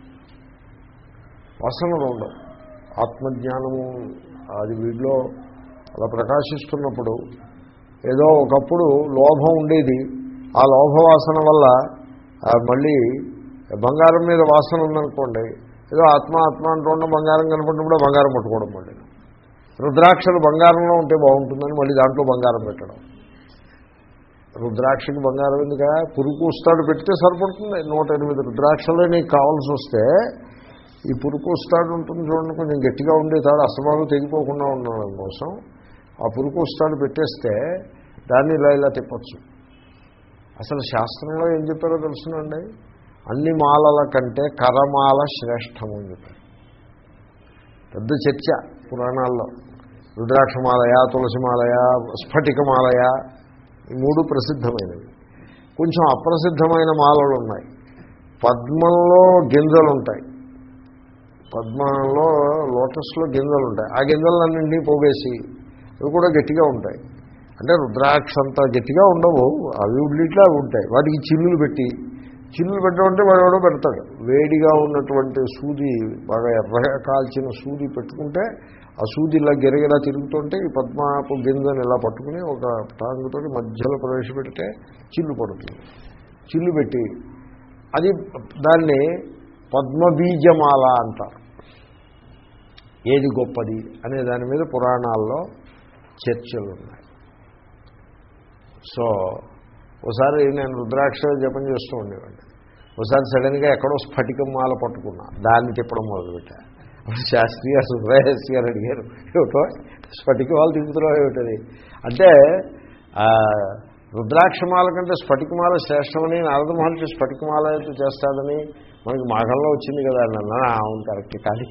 వాసనలు ఉండవు. ఆత్మజ్ఞానము అది వీడిలో అలా ప్రకాశిస్తున్నప్పుడు ఏదో ఒకప్పుడు లోభం ఉండేది. ఆ లోభవాసన వల్ల మళ్ళీ బంగారం మీద వాసన ఉందనుకోండి, ఏదో ఆత్మ ఆత్మ అంటూ బంగారం కనపడినప్పుడు బంగారం పట్టుకోవడం. మళ్ళీ రుద్రాక్షలు బంగారంలో ఉంటే బాగుంటుందని మళ్ళీ దాంట్లో బంగారం పెట్టడం. రుద్రాక్షకి బంగారం ఎందుక, పురుకు ఉస్తాడు పెడితే సరిపడుతుంది. నూట ఎనిమిది రుద్రాక్షలే నీకు కావాల్సి వస్తే ఈ పురుకు ఉస్తాడు ఉంటుంది చూడండి, కొంచెం గట్టిగా ఉండే తాడు అసమాలు తెగిపోకుండా ఉండడం కోసం ఆ పురుకు ఉస్తాడు పెట్టేస్తే దాన్ని ఇలా ఇలా తిప్పచ్చు. అసలు శాస్త్రంలో ఏం చెప్పారో తెలుసునండి, అన్ని మాలల కంటే కరమాల శ్రేష్టము అని చెప్పారు. పెద్ద చర్చ పురాణాల్లో. రుద్రాక్షమాలయ, తులసిమాలయ, స్ఫటికమాలయ, ఈ మూడు ప్రసిద్ధమైనవి. కొంచెం అప్రసిద్ధమైన మాలలు ఉన్నాయి. పద్మంలో గింజలు ఉంటాయి. పద్మంలో లోటస్లో గింజలు ఉంటాయి. ఆ గింజలన్నింటినీ పోగేసి అవి కూడా గట్టిగా ఉంటాయి. అంటే రుద్రాక్ష అంతా గట్టిగా ఉండవు, అవి ఉడ్లిట్లా ఉంటాయి. వాటికి చిల్లులు పెట్టి, చిల్లులు పెట్టమంటే వాడు ఎవడో పెడతాడు. వేడిగా ఉన్నటువంటి సూది, బాగా ఎర్రగా కాల్చిన సూది పెట్టుకుంటే ఆ సూది ఇలా గిరగిలా తిరుగుతుంటే ఈ పద్మాపు గింజను ఇలా పట్టుకుని ఒక టాంగుతో మధ్యలో ప్రవేశపెడితే చిల్లు పడుతుంది. చిల్లు పెట్టి అది దాన్ని పద్మబీజమాల అంటారు. ఏది గొప్పది అనే దాని మీద పురాణాల్లో చర్చలు ఉన్నాయి. సో ఒకసారి నేను రుద్రాక్ష జపం చేస్తూ ఉండేవాడిని. ఒకసారి సడన్గా ఎక్కడో స్ఫటికం మాల పట్టుకున్నా, దాన్ని తిప్పడం మొదలుపెట్టా. అప్పుడు శాస్త్రి గారు, సుబ్రహ్మణ్య గారు అడిగారు, ఏమిటో స్ఫటిక వాళ్ళు తిప్పుతున్నావు ఏమిటది అంటే, రుద్రాక్షమాల కంటే స్ఫటికమాల శ్రేష్టమని, నారద మహర్షి స్ఫటికమాల చేస్తాడని మనకి మాఘంలో వచ్చింది కదా అన్న. అవును కరెక్ట్. కానీ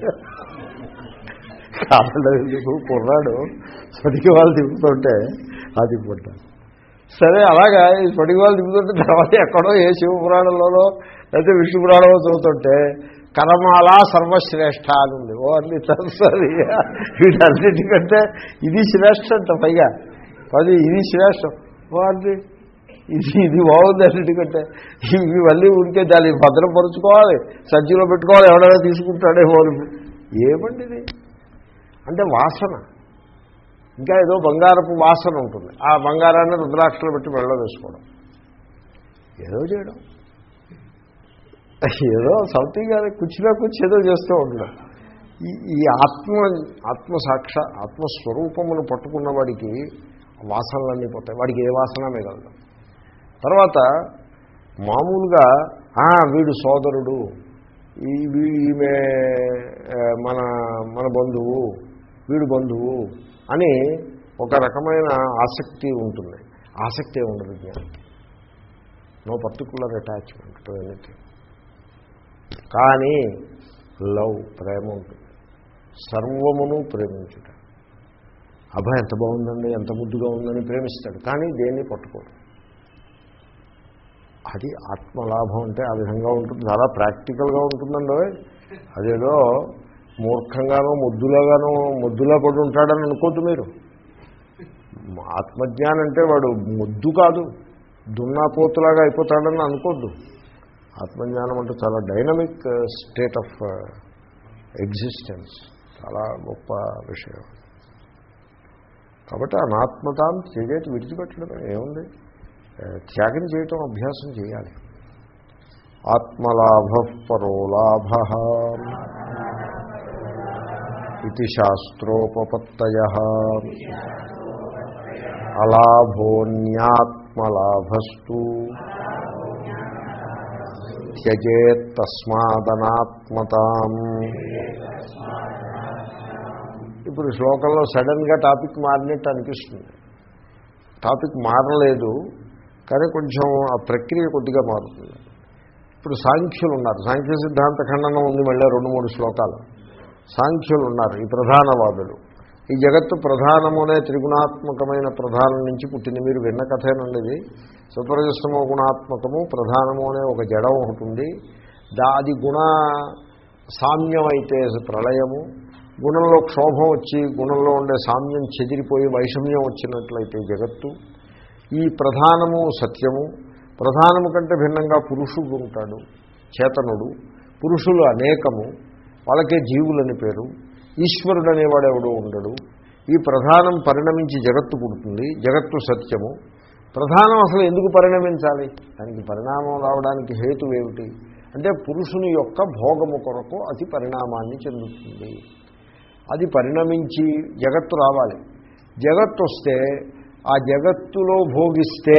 కాదు కుర్రాడు స్ఫటిక వాళ్ళు తిప్పుతుంటే అది తిప్పుకుంటారు. సరే అలాగా ఈ స్ఫటిక వాళ్ళు తిప్పుతుంటే తర్వాత ఎక్కడో ఏ శివపురాణంలోనో లేకపోతే విష్ణు పురాణంలో చదువుతుంటే కరమాల సర్వశ్రేష్ఠ అని ఉంది. ఓ అన్ని సరి వీటన్నిటికంటే ఇది శ్రేష్ఠ అంట. పైగా అది ఇది శ్రేష్టం. ఓ అన్ని ఇది ఇది బాగుంది అన్నిటికంటే. ఇవి మళ్ళీ ఉడికే దాన్ని భద్రపరుచుకోవాలి, సంచిలో పెట్టుకోవాలి, ఎవడైనా తీసుకుంటాడేమో. ఏమండి ఇది అంటే వాసన. ఇంకా ఏదో బంగారపు వాసన ఉంటుంది. ఆ బంగారాన్ని రుద్రాక్షలు పెట్టి మెడలో వేసుకోవడం, ఏదో చేయడం, ఏదో సంథింగ్ అది కుర్చీలో కూర్చి ఏదో చేస్తూ ఉండడం. ఈ ఈ ఆత్మ ఆత్మసాక్ష ఆత్మస్వరూపమును పట్టుకున్న వాడికి వాసనలన్నీ పోతాయి. వాడికి ఏ వాసన మిగలదు. తర్వాత మామూలుగా వీడు సోదరుడు, ఈ ఈమె మన మన బంధువు, వీడు బంధువు అని ఒక రకమైన ఆసక్తి ఉంటుంది. ఆసక్తి ఉండదు జ్ఞానికి. No particular attachment to anything. కానీ లవ్, ప్రేమ ఉంటుంది. సర్వమును ప్రేమించుట. అబ్బాయి ఎంత బాగుందండి, ఎంత ముద్దుగా ఉందని ప్రేమిస్తాడు, కానీ దేన్ని పట్టుకోడు. అది ఆత్మలాభం అంటే ఆ విధంగా ఉంటుంది. చాలా ప్రాక్టికల్గా ఉంటుందండి. అదేదో మూర్ఖంగానో ముద్దులాగానో ముద్దులా పడి ఉంటాడని అనుకోద్దు మీరు. ఆత్మజ్ఞానం అంటే వాడు ముద్దు కాదు, దున్నాపోతులాగా అయిపోతాడని అనుకోద్దు. ఆత్మజ్ఞానం అంటే చాలా డైనమిక్ స్టేట్ ఆఫ్ ఎగ్జిస్టెన్స్. చాలా గొప్ప విషయం. కాబట్టి అనాత్మతాం త్యజేతి, విడిచిపెట్టడం ఏముంది, త్యాగం చేయటం అభ్యాసం చేయాలి. ఆత్మలాభ పరోలాభ ఇది శాస్త్రోపపత్తయః అలాభోన్యాత్మలాభస్తు త్యజేత్ తస్మాదనాత్మతాం. ఇప్పుడు శ్లోకంలో సడన్గా టాపిక్ మారినట్టు అనిపిస్తుంది. టాపిక్ మారలేదు, కానీ కొంచెం ఆ ప్రక్రియ కొద్దిగా మారుతుంది. ఇప్పుడు సాంఖ్యులు ఉన్నారు. సాంఖ్య సిద్ధాంత ఖండనం ఉంది మళ్ళీ రెండు మూడు శ్లోకాలు. సాంఖ్యులు ఉన్నారు, ఈ ప్రధానవాదులు. ఈ జగత్తు ప్రధానమునే త్రిగుణాత్మకమైన ప్రధానం నుంచి పుట్టింది. మీరు విన్న కథేనండి ఇది. సత్వరజస్తమో గుణాత్మకము ప్రధానము అనే ఒక జడం ఒకటి ఉంది. దా అది గుణ సామ్యం అయితే ప్రళయము, గుణంలో క్షోభం వచ్చి గుణంలో ఉండే సామ్యం చెదిరిపోయి వైషమ్యం వచ్చినట్లయితే జగత్తు. ఈ ప్రధానము సత్యము. ప్రధానము కంటే భిన్నంగా పురుషుడు ఉంటాడు, చేతనుడు. పురుషులు అనేకము, వాళ్ళకే జీవులని పేరు. ఈశ్వరుడు అనేవాడు ఎవడో ఉండడు. ఈ ప్రధానం పరిణమించి జగత్తు పుడుతుంది. జగత్తు సత్యము. ప్రధానం అసలు ఎందుకు పరిణమించాలి? దానికి పరిణామం రావడానికి హేతు ఏమిటి అంటే పురుషుని యొక్క భోగము కొరకు అది పరిణామాన్ని చెందుతుంది. అది పరిణమించి జగత్తు రావాలి. జగత్తు వస్తే ఆ జగత్తులో భోగిస్తే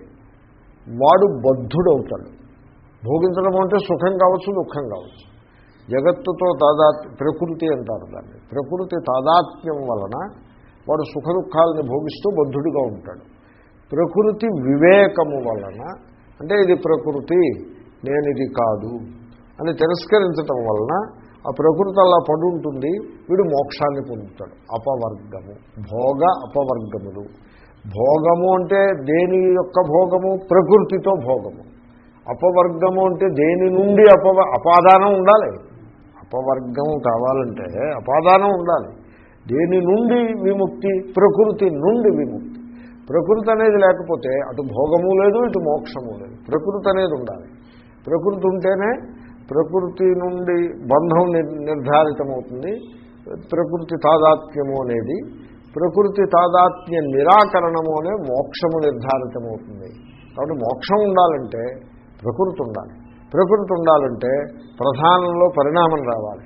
వాడు బద్ధుడవుతాడు. భోగించడం అంటే సుఖం కావచ్చు, దుఃఖం కావచ్చు. జగత్తుతో తాదాత్ ప్రకృతి అంటారు దాన్ని. ప్రకృతి తాదాత్మ్యం వలన వాడు సుఖ దుఃఖాలని భోగిస్తూ బద్ధుడిగా ఉంటాడు. ప్రకృతి వివేకము వలన అంటే ఇది ప్రకృతి, నేను ఇది కాదు అని తిరస్కరించటం వలన ఆ ప్రకృతి అలా పడి ఉంటుంది. వీడు మోక్షాన్ని పొందుతాడు. అపవర్గము, భోగ అపవర్గములు. భోగము అంటే దేని యొక్క భోగము? ప్రకృతితో భోగము. అపవర్గము అంటే దేని నుండి అపవ అపాదానం ఉండాలి. అపవర్గము కావాలంటే అపాదానం ఉండాలి. దేని నుండి విముక్తి? ప్రకృతి నుండి విముక్తి. ప్రకృతి అనేది లేకపోతే అటు భోగము లేదు, ఇటు మోక్షము లేదు. ప్రకృతి అనేది ఉండాలి. ప్రకృతి ఉంటేనే ప్రకృతి నుండి బంధం నిర్ధారితమవుతుంది. ప్రకృతి తాదాత్మ్యము అనేది, ప్రకృతి తాదాత్మ్య నిరాకరణము అనే మోక్షము నిర్ధారితమవుతుంది. కాబట్టి మోక్షం ఉండాలంటే ప్రకృతి ఉండాలి. ప్రకృతి ఉండాలంటే ప్రధానంలో పరిణామం రావాలి.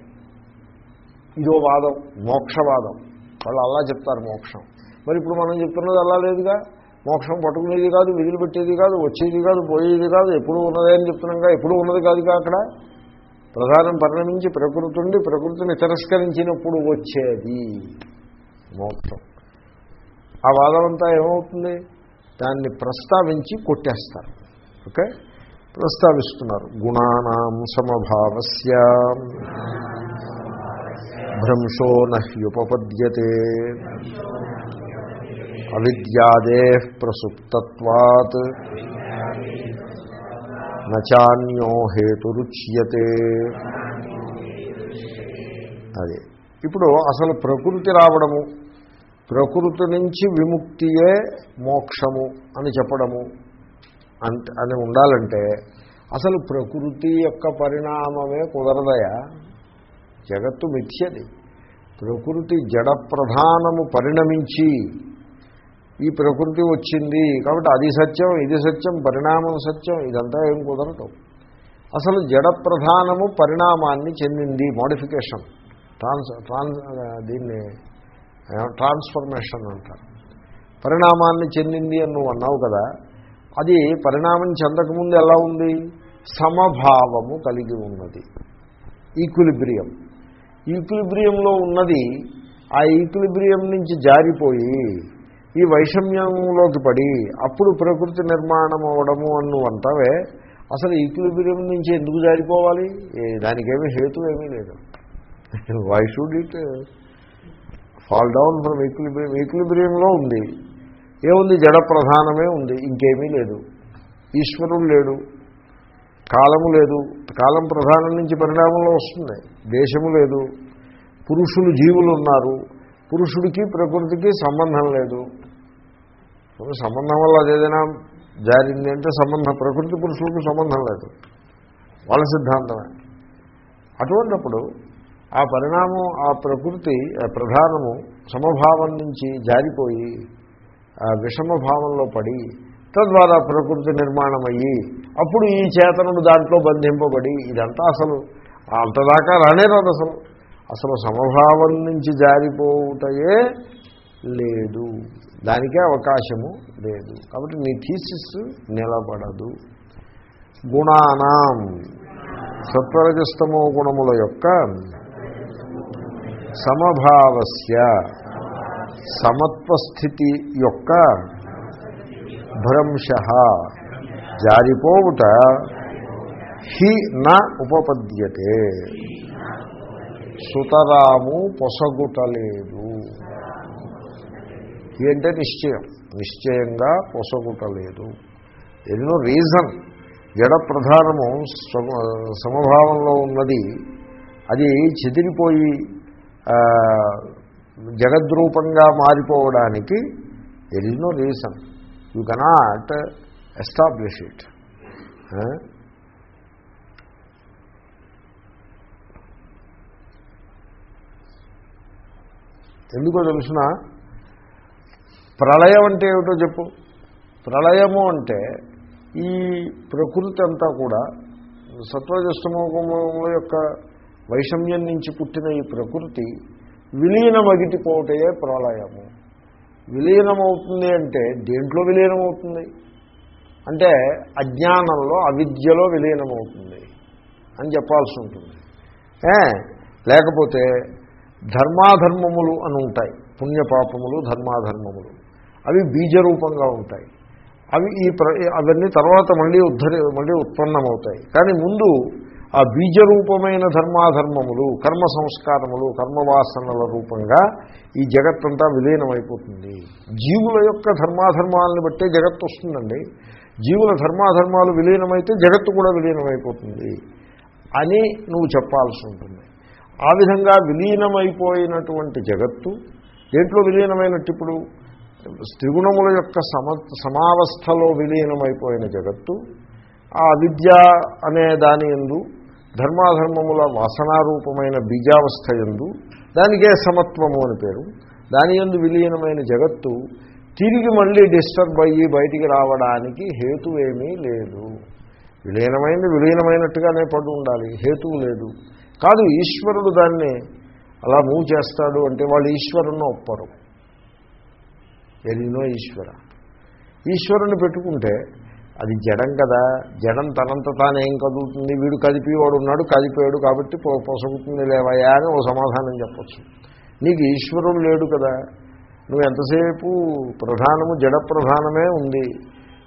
ఇదో వాదం, మోక్షవాదం. వాళ్ళు అలా చెప్తారు మోక్షం. మరి ఇప్పుడు మనం చెప్తున్నది అలా లేదుగా. మోక్షం పట్టుకునేది కాదు, విధులు పెట్టేది కాదు, వచ్చేది కాదు, పోయేది కాదు, ఎప్పుడు ఉన్నదే అని చెప్తున్నాగా. ఎప్పుడు ఉన్నది కాదుగా. అక్కడ ప్రధానం పరిణమించి ప్రకృతి ఉండి ప్రకృతిని తిరస్కరించినప్పుడు వచ్చేది మోక్షం. ఆ వాదం అంతా ఏమవుతుంది? దాన్ని ప్రస్తావించి కొట్టేస్తారు. ఓకే, ప్రస్తావిస్తున్నారు. గుణానాం సమభావస్య భ్రంశో నహ్యుపపద్యతే అవిద్యాదేః ప్రసుప్తత్వాత్ నచాన్యో హేతురుచ్యతే. అది ఇప్పుడు అసలు ప్రకృతి రావడము, ప్రకృతి నుంచి విముక్తియే మోక్షము అని చెప్పడము అంటే అని ఉండాలంటే అసలు ప్రకృతి యొక్క పరిణామమే కుదరదయా. జగత్తు మిథ్యది. ప్రకృతి జడ ప్రధానము పరిణమించి ఈ ప్రకృతి వచ్చింది కాబట్టి అది సత్యం, ఇది సత్యం, పరిణామం సత్యం, ఇదంతా ఏం కుదరదు. అసలు జడ ప్రధానము పరిణామాన్ని చెందింది, మోడిఫికేషన్, ట్రాన్స్ ట్రాన్స్ దీన్ని ట్రాన్స్ఫర్మేషన్ అంటారు. పరిణామాన్ని చెందింది అని నువ్వు అన్నావు కదా, అది పరిణామం చెందకముందు ఎలా ఉంది? సమభావము కలిగి ఉన్నది, ఈక్విలిబ్రియం. ఈక్విలిబ్రియంలో ఉన్నది ఆ ఈక్విలిబ్రియం నుంచి జారిపోయి ఈ వైషమ్యంలోకి పడి అప్పుడు ప్రకృతి నిర్మాణం అవ్వడము అని నువ్వు అంటావే. అసలు ఈక్విలిబ్రియం నుంచి ఎందుకు జారిపోవాలి? దానికేమీ హేతు ఏమీ లేదు. Why should it fall down from equilibrium? ఈక్విలిబ్రియంలో ఉంది, ఏముంది? జడ ప్రధానమే ఉంది, ఇంకేమీ లేదు. ఈశ్వరుడు లేడు, కాలము లేదు, కాలం ప్రధానం నుంచి పరిణామంలో వస్తుంది. దేశము లేదు, పురుషులు జీవులు ఉన్నారు, పురుషుడికి ప్రకృతికి సంబంధం లేదు. సంబంధం వల్ల అదేదైనా జారింది అంటే సంబంధం, ప్రకృతి పురుషులకు సంబంధం లేదు, వాళ్ళ సిద్ధాంతమే. అటువంటిప్పుడు ఆ పరిణామం, ఆ ప్రకృతి ప్రధానము సమభావం నుంచి జారిపోయి విషమభావంలో పడి తద్వారా ప్రకృతి నిర్మాణం అయ్యి అప్పుడు ఈ చేతనుడు దాంట్లో బంధింపబడి ఇదంతా అసలు అంతదాకా రానే రాదు. అసలు అసలు సమభావం నుంచి జారిపోవుటయే లేదు, దానికే అవకాశము లేదు. కాబట్టి నీ థీసిస్ నిలబడదు. గుణానాం సత్వరజస్తమో గుణముల యొక్క సమభావస్య సమత్వస్థితి యొక్క భ్రంశ జారిపోవుట హి న ఉపపద్యతే, సుతరాము పొసగుటలేదు. ఏంటే నిశ్చయం, నిశ్చయంగా పొసగుటలేదు. ఎన్నో రీజన్. జడ ప్రధానము సమభావంలో ఉన్నది, అది చెదిరిపోయి జగద్రూపంగా మారిపోవడానికి there is no reason. You cannot establish it. ఎందుకో తెలుసిన? ప్రళయం అంటే ఏమిటో చెప్పు. ప్రళయము అంటే ఈ ప్రకృతి అంతా కూడా సత్వజస్తమోగుణముల యొక్క వైషమ్యం నుంచి పుట్టిన ఈ ప్రకృతి విలీనమగిటిపోవటయే ప్రళయము. విలీనమవుతుంది అంటే దేంట్లో విలీనమవుతుంది అంటే అజ్ఞానంలో, అవిద్యలో విలీనమవుతుంది అని చెప్పాల్సి ఉంటుంది. లేకపోతే ధర్మాధర్మములు అని ఉంటాయి, పుణ్యపాపములు ధర్మాధర్మములు, అవి బీజరూపంగా ఉంటాయి. అవి ఈ అవన్నీ తర్వాత మళ్ళీ ఉద్ధరి మళ్ళీ ఉత్పన్నమవుతాయి. కానీ ముందు ఆ బీజరూపమైన ధర్మాధర్మములు, కర్మ సంస్కారములు, కర్మవాసనల రూపంగా ఈ జగత్తంతా విలీనమైపోతుంది. జీవుల యొక్క ధర్మాధర్మాలను బట్టే జగత్తు వస్తుందండి. జీవుల ధర్మాధర్మాలు విలీనమైతే జగత్తు కూడా విలీనమైపోతుంది అని నువ్వు చెప్పాల్సి ఉంటుంది. ఆ విధంగా విలీనమైపోయినటువంటి జగత్తు దేంట్లో విలీనమైనట్టు? ఇప్పుడు త్రిగుణముల యొక్క సమ సమావస్థలో విలీనమైపోయిన జగత్తు ఆ అవిద్య అనే దాని యందు, ధర్మాధర్మముల వాసనారూపమైన బీజావస్థ యందు, దానికే సమత్వము అని పేరు, దాని యందు విలీనమైన జగత్తు తిరిగి మళ్ళీ డిస్టర్బ్ అయ్యి బయటికి రావడానికి హేతు ఏమీ లేదు. విలీనమైంది విలీనమైనట్టుగానే పడి ఉండాలి, హేతువు లేదు. కాదు ఈశ్వరుడు దాన్ని అలా మూవ్ చేస్తాడు అంటే వాళ్ళు ఈశ్వరుని ఒప్పరు. ఎన్నో ఈశ్వర ఈశ్వరుని పెట్టుకుంటే అది జడం కదా, జడం తనంత తానేం కదులుతుంది, వీడు కదిపి వాడు ఉన్నాడు, కదిపాడు కాబట్టి పొసగుతుంది లేవయా అని ఓ సమాధానం చెప్పచ్చు. నీకు ఈశ్వరుడు లేడు కదా, నువ్వు ఎంతసేపు ప్రధానము జడ ప్రధానమే ఉంది,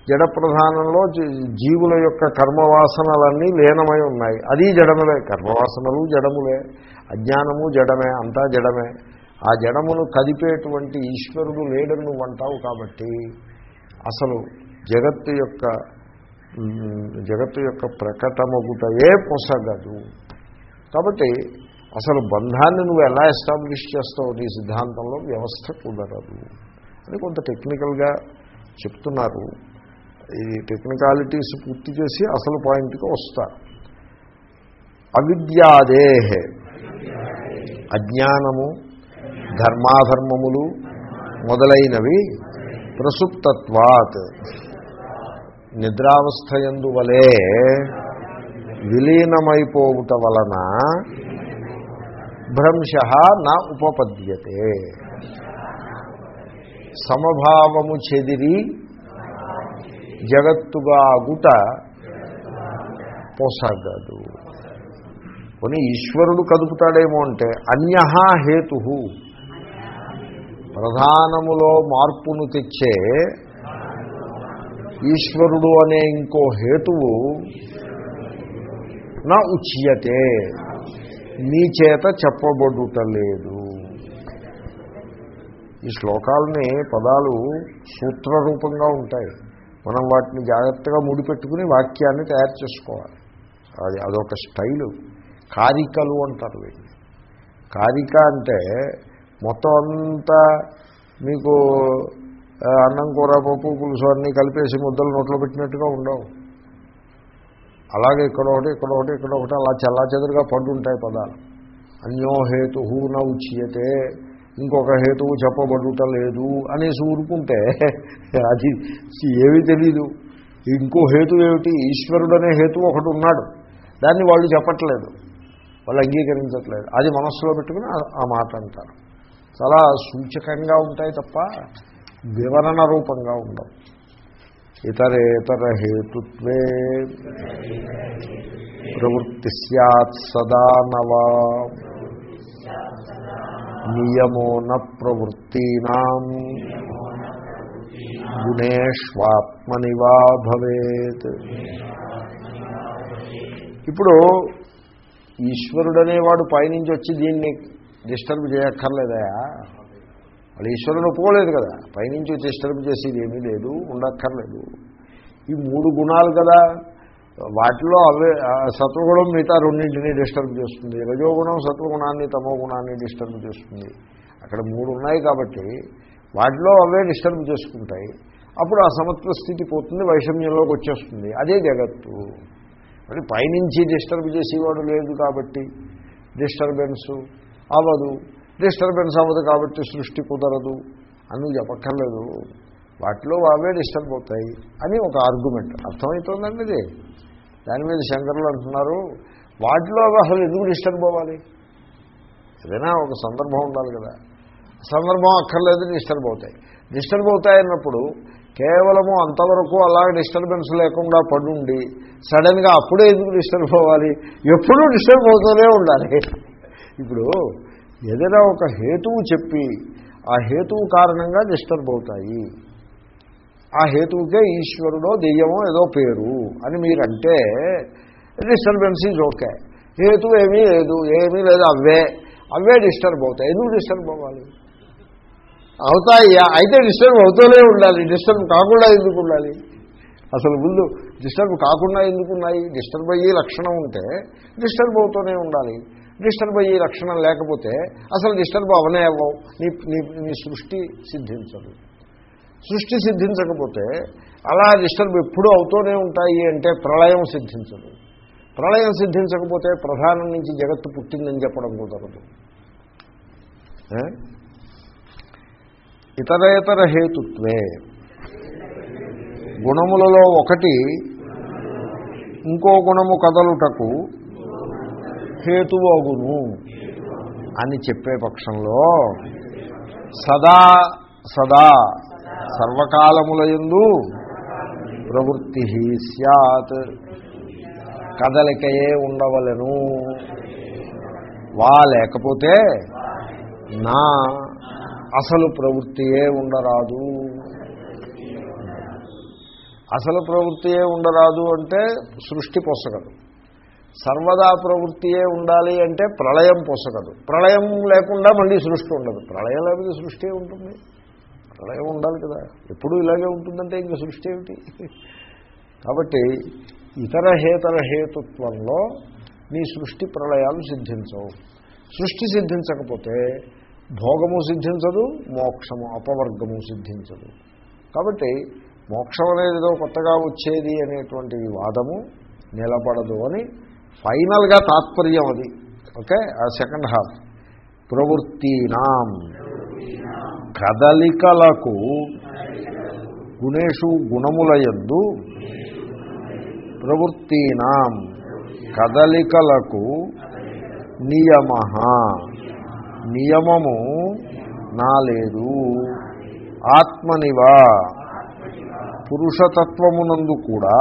జడ ప్రధానంలో జీవుల యొక్క కర్మవాసనలన్నీ లీనమై ఉన్నాయి. అది జడములే, కర్మవాసనలు జడములే, అజ్ఞానము జడమే, అంతా జడమే. ఆ జడమును కదిపేటువంటి ఈశ్వరుడు లేడని నువ్వు అంటావు. కాబట్టి అసలు జగత్తు యొక్క జగత్తు యొక్క ప్రకటమగుటయే పొసగదు. కాబట్టి అసలు బంధాన్ని నువ్వు ఎలా ఎస్టాబ్లిష్ చేస్తావు నీ సిద్ధాంతంలో? వ్యవస్థ కుదరదు అని కొంత టెక్నికల్గా చెప్తున్నారు. ఈ టెక్నికాలిటీస్ పూర్తి చేసి అసలు పాయింట్కి వస్తారు. అవిద్యాదే అజ్ఞానము, ధర్మాధర్మములు మొదలైనవి ప్రసుప్తత్వాత్ నిద్రావస్థయందు వలె విలీనమైపోవుట వలన భ్రంశః న ఉపపద్యతే. సమభావము చెదిరి జగత్తుగా అగుట పొసగదు. కొని ఈశ్వరుడు కదుపుతాడేమో అంటే అన్యః హేతు, ప్రధానములో మార్పును తెచ్చే ఈశ్వరుడు అనే ఇంకో హేతువు నా ఉచ్యతే, నీ చేత చెప్పబడుటలేదు. ఈ శ్లోకాలని పదాలు సూత్రరూపంగా ఉంటాయి. మనం వాటిని జాగ్రత్తగా ముడిపెట్టుకుని వాక్యాన్ని తయారు చేసుకోవాలి. అది అదొక స్టైలు. కారికలు అంటారు వీటిని. కారిక అంటే మొత్తం అంతా మీకు అన్నం కూర పప్పు పులుసు అన్నీ కలిపేసి ముద్దలు నోట్లో పెట్టినట్టుగా ఉండవు. అలాగే ఇక్కడ ఒకటి ఇక్కడ ఒకటి ఇక్కడ ఒకటి అలా చల్లా చెదురుగా పడుంటాయి పదాలు. అన్యో హేతు న ఉచ్యతే, ఇంకొక హేతువు చెప్పబడుట లేదు అనేసి ఊరుకుంటే అది ఏమీ తెలీదు. ఇంకో హేతు ఏమిటి? ఈశ్వరుడు అనే హేతు ఒకటి ఉన్నాడు, దాన్ని వాళ్ళు చెప్పట్లేదు, వాళ్ళు అంగీకరించట్లేదు. అది మనస్సులో పెట్టుకుని ఆ మాట అంటారు. చాలా సూచకంగా ఉంటాయి తప్ప వివరణ రూపంగా ఉండవు. ఇతరేతర హేతుత్వే ప్రవృత్తి స్యాత్ సదా నవా నియమో న ప్రవృత్తీనాం గుణేష్వాత్మనివా భవేత్. ఇప్పుడు ఈశ్వరుడనేవాడు పైనుంచి వచ్చి దీన్ని డిస్టర్బ్ చేయక్కర్లేదా? వాళ్ళు ఈశ్వరుడు ఒప్పుకోలేదు కదా, పైనుంచి డిస్టర్బ్ చేసేది ఏమీ లేదు, ఉండక్కర్లేదు. ఈ మూడు గుణాలు కదా, వాటిలో అవే సత్వగుణం మిగతా రెండింటినీ డిస్టర్బ్ చేస్తుంది. రజోగుణం సత్వగుణాన్ని తమో గుణాన్ని డిస్టర్బ్ చేస్తుంది. అక్కడ మూడు ఉన్నాయి కాబట్టి వాటిలో అవే డిస్టర్బ్ చేసుకుంటాయి. అప్పుడు ఆ సమత్వ స్థితి పోతుంది, వైషమ్యంలోకి వచ్చేస్తుంది. అదే జగత్తు. మరి పైనుంచి డిస్టర్బ్ చేసేవాడు లేదు కాబట్టి డిస్టర్బెన్స్ అవ్వదు, డిస్టర్బెన్స్ అవ్వదు కాబట్టి సృష్టి కుదరదు అని చెప్పక్కర్లేదు. వాటిలో అవే డిస్టర్బ్ అవుతాయి అని ఒక ఆర్గ్యుమెంట్. అర్థమవుతుందండి ఇది. దాని మీద శంకరులు అంటున్నారు, వాటిలో అసలు ఎందుకు డిస్టర్బ్ అవ్వాలి? ఏదైనా ఒక సందర్భం ఉండాలి కదా. సందర్భం అక్కర్లేదు, డిస్టర్బ్ అవుతాయి. డిస్టర్బ్ అవుతాయన్నప్పుడు కేవలము అంతవరకు అలా డిస్టర్బెన్స్ లేకుండా పడుండి సడన్గా అప్పుడే ఎందుకు డిస్టర్బ్ అవ్వాలి? ఎప్పుడూ డిస్టర్బ్ అవుతూనే ఉండాలి. ఇప్పుడు ఏదైనా ఒక హేతువు చెప్పి ఆ హేతువు కారణంగా డిస్టర్బ్ అవుతాయి. ఆ హేతువుకే ఈశ్వరుడో దెయ్యమో ఏదో పేరు అని మీరంటే డిస్టర్బెన్స్ ఈజ్ ఓకే. హేతు ఏమీ లేదు, ఏమీ లేదు, అవే అవే డిస్టర్బ్ అవుతాయి. ఎందుకు డిస్టర్బ్ అవ్వాలి? అవుతాయి, అయితే డిస్టర్బ్ అవుతూనే ఉండాలి. డిస్టర్బ్ కాకుండా ఎందుకు ఉండాలి? అసలు ముందు డిస్టర్బ్ కాకుండా ఎందుకున్నాయి? డిస్టర్బ్ అయ్యే లక్షణం ఉంటే డిస్టర్బ్ అవుతూనే ఉండాలి. డిస్టర్బ్ అయ్యే లక్షణం లేకపోతే అసలు డిస్టర్బ్ అవనే అవ్వవు. నీ నీ నీ సృష్టి సిద్ధించదు. సృష్టి సిద్ధించకపోతే అలా డిస్టర్బ్ ఎప్పుడూ అవుతూనే ఉంటాయి అంటే ప్రళయం సిద్ధించదు. ప్రళయం సిద్ధించకపోతే ప్రధానం నుంచి జగత్తు పుట్టిందని చెప్పడం కుదరదు. ఇతరేతర హేతుత్వే, గుణములలో ఒకటి ఇంకో గుణము కదలుటకు హేతువగును అని చెప్పే పక్షంలో సదా సదా సర్వకాలములయందు ప్రవృత్తి స్యాత్, కదలికయే ఉండవలెను. వా లేకపోతే నా అసలు ప్రవృత్తియే ఉండరాదు. అసలు ప్రవృత్తియే ఉండరాదు అంటే సృష్టి పొసగదు. సర్వదా ప్రవృత్తియే ఉండాలి అంటే ప్రళయం పొసగదు. ప్రళయం లేకుండా మళ్ళీ సృష్టి ఉండదు. ప్రళయం లేకపోతే సృష్టి ఉంటుంది. ప్రళయం ఉండాలి కదా. ఎప్పుడూ ఇలాగే ఉంటుందంటే ఇంక సృష్టి ఏమిటి? కాబట్టి ఇతర హేతర హేతుత్వంలో నీ సృష్టి ప్రళయాలు సిద్ధించవు. సృష్టి సిద్ధించకపోతే భోగము సిద్ధించదు, మోక్షము అపవర్గము సిద్ధించదు. కాబట్టి మోక్షం అనేది ఏదో కొత్తగా వచ్చేది అనేటువంటి వాదము నిలబడదు అని ఫైనల్గా తాత్పర్యం అది. ఓకే, ఆ సెకండ్ హాఫ్ ప్రవృత్తీనాం కదలికలకు గుణేషు గుణములయందు ప్రవృత్తీనాం కదలికలకు నియమః నియమము నా లేదు. ఆత్మనివా పురుషతత్వమునందు కూడా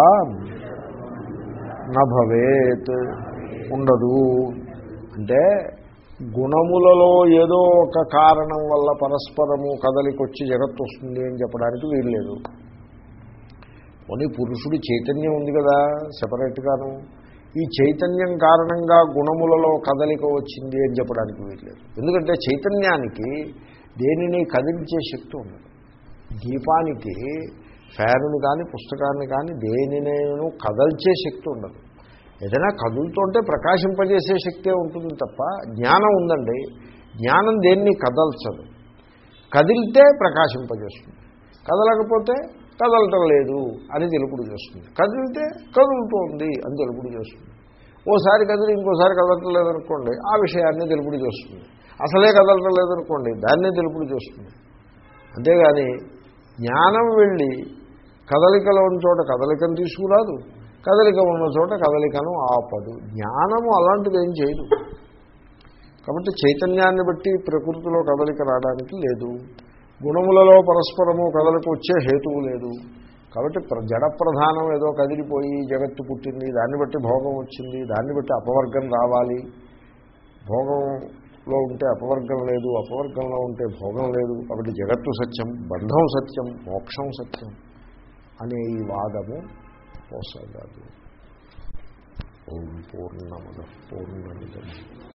నభవేత్ ఉండదు. అంటే గుణములలో ఏదో ఒక కారణం వల్ల పరస్పరము కదలికొచ్చి జగత్తు వస్తుంది అని చెప్పడానికి వీల్లేదు. పోనీ పురుషుడి చైతన్యం ఉంది కదా సెపరేట్గాను, ఈ చైతన్యం కారణంగా గుణములలో కదలిక వచ్చింది అని చెప్పడానికి వీల్లేదు. ఎందుకంటే చైతన్యానికి దేనిని కదిలించే శక్తి ఉండదు. దీపానికి ఫ్యానును కానీ పుస్తకాన్ని కానీ దేనినైనా కదల్చే శక్తి ఉండదు. ఏదైనా కదులుతుంటే ప్రకాశింపజేసే శక్తే ఉంటుంది తప్ప జ్ఞానం ఉందండి. జ్ఞానం దేన్ని కదల్చదు. కదిలితే ప్రకాశింపజేస్తుంది, కదలకపోతే కదలటం లేదు అని తెలుపుడు చేస్తుంది. కదిలితే కదులుతోంది అని తెలుపుడు చేస్తుంది. ఓసారి కదిలి ఇంకోసారి కదలటం లేదనుకోండి, ఆ విషయాన్ని తెలుపుడు చేస్తుంది. అసలే కదలటం లేదనుకోండి, దాన్నే తెలుపుడు చేస్తుంది. అంతేగాని జ్ఞానం వెళ్ళి కదలికలో ఉన్న చోట కదలికను తీసుకురాదు, కదలిక ఉన్న చోట కదలికను ఆపదు. జ్ఞానము అలాంటిది ఏం చేయదు. కాబట్టి చైతన్యాన్ని బట్టి ప్రకృతిలో కదలిక రావడానికి లేదు. గుణములలో పరస్పరము కదలిక వచ్చే హేతువు లేదు. కాబట్టి జడ ప్రధానం ఏదో కదిలిపోయి జగత్తు పుట్టింది, దాన్ని బట్టి భోగం వచ్చింది, దాన్ని బట్టి అపవర్గం రావాలి. భోగంలో ఉంటే అపవర్గం లేదు, అపవర్గంలో ఉంటే భోగం లేదు. కాబట్టి జగత్తు సత్యం, బంధం సత్యం, మోక్షం సత్యం అనే ఈ వాదము పోసాగాదు. ఓం పూర్ణమద పూర్ణమిదం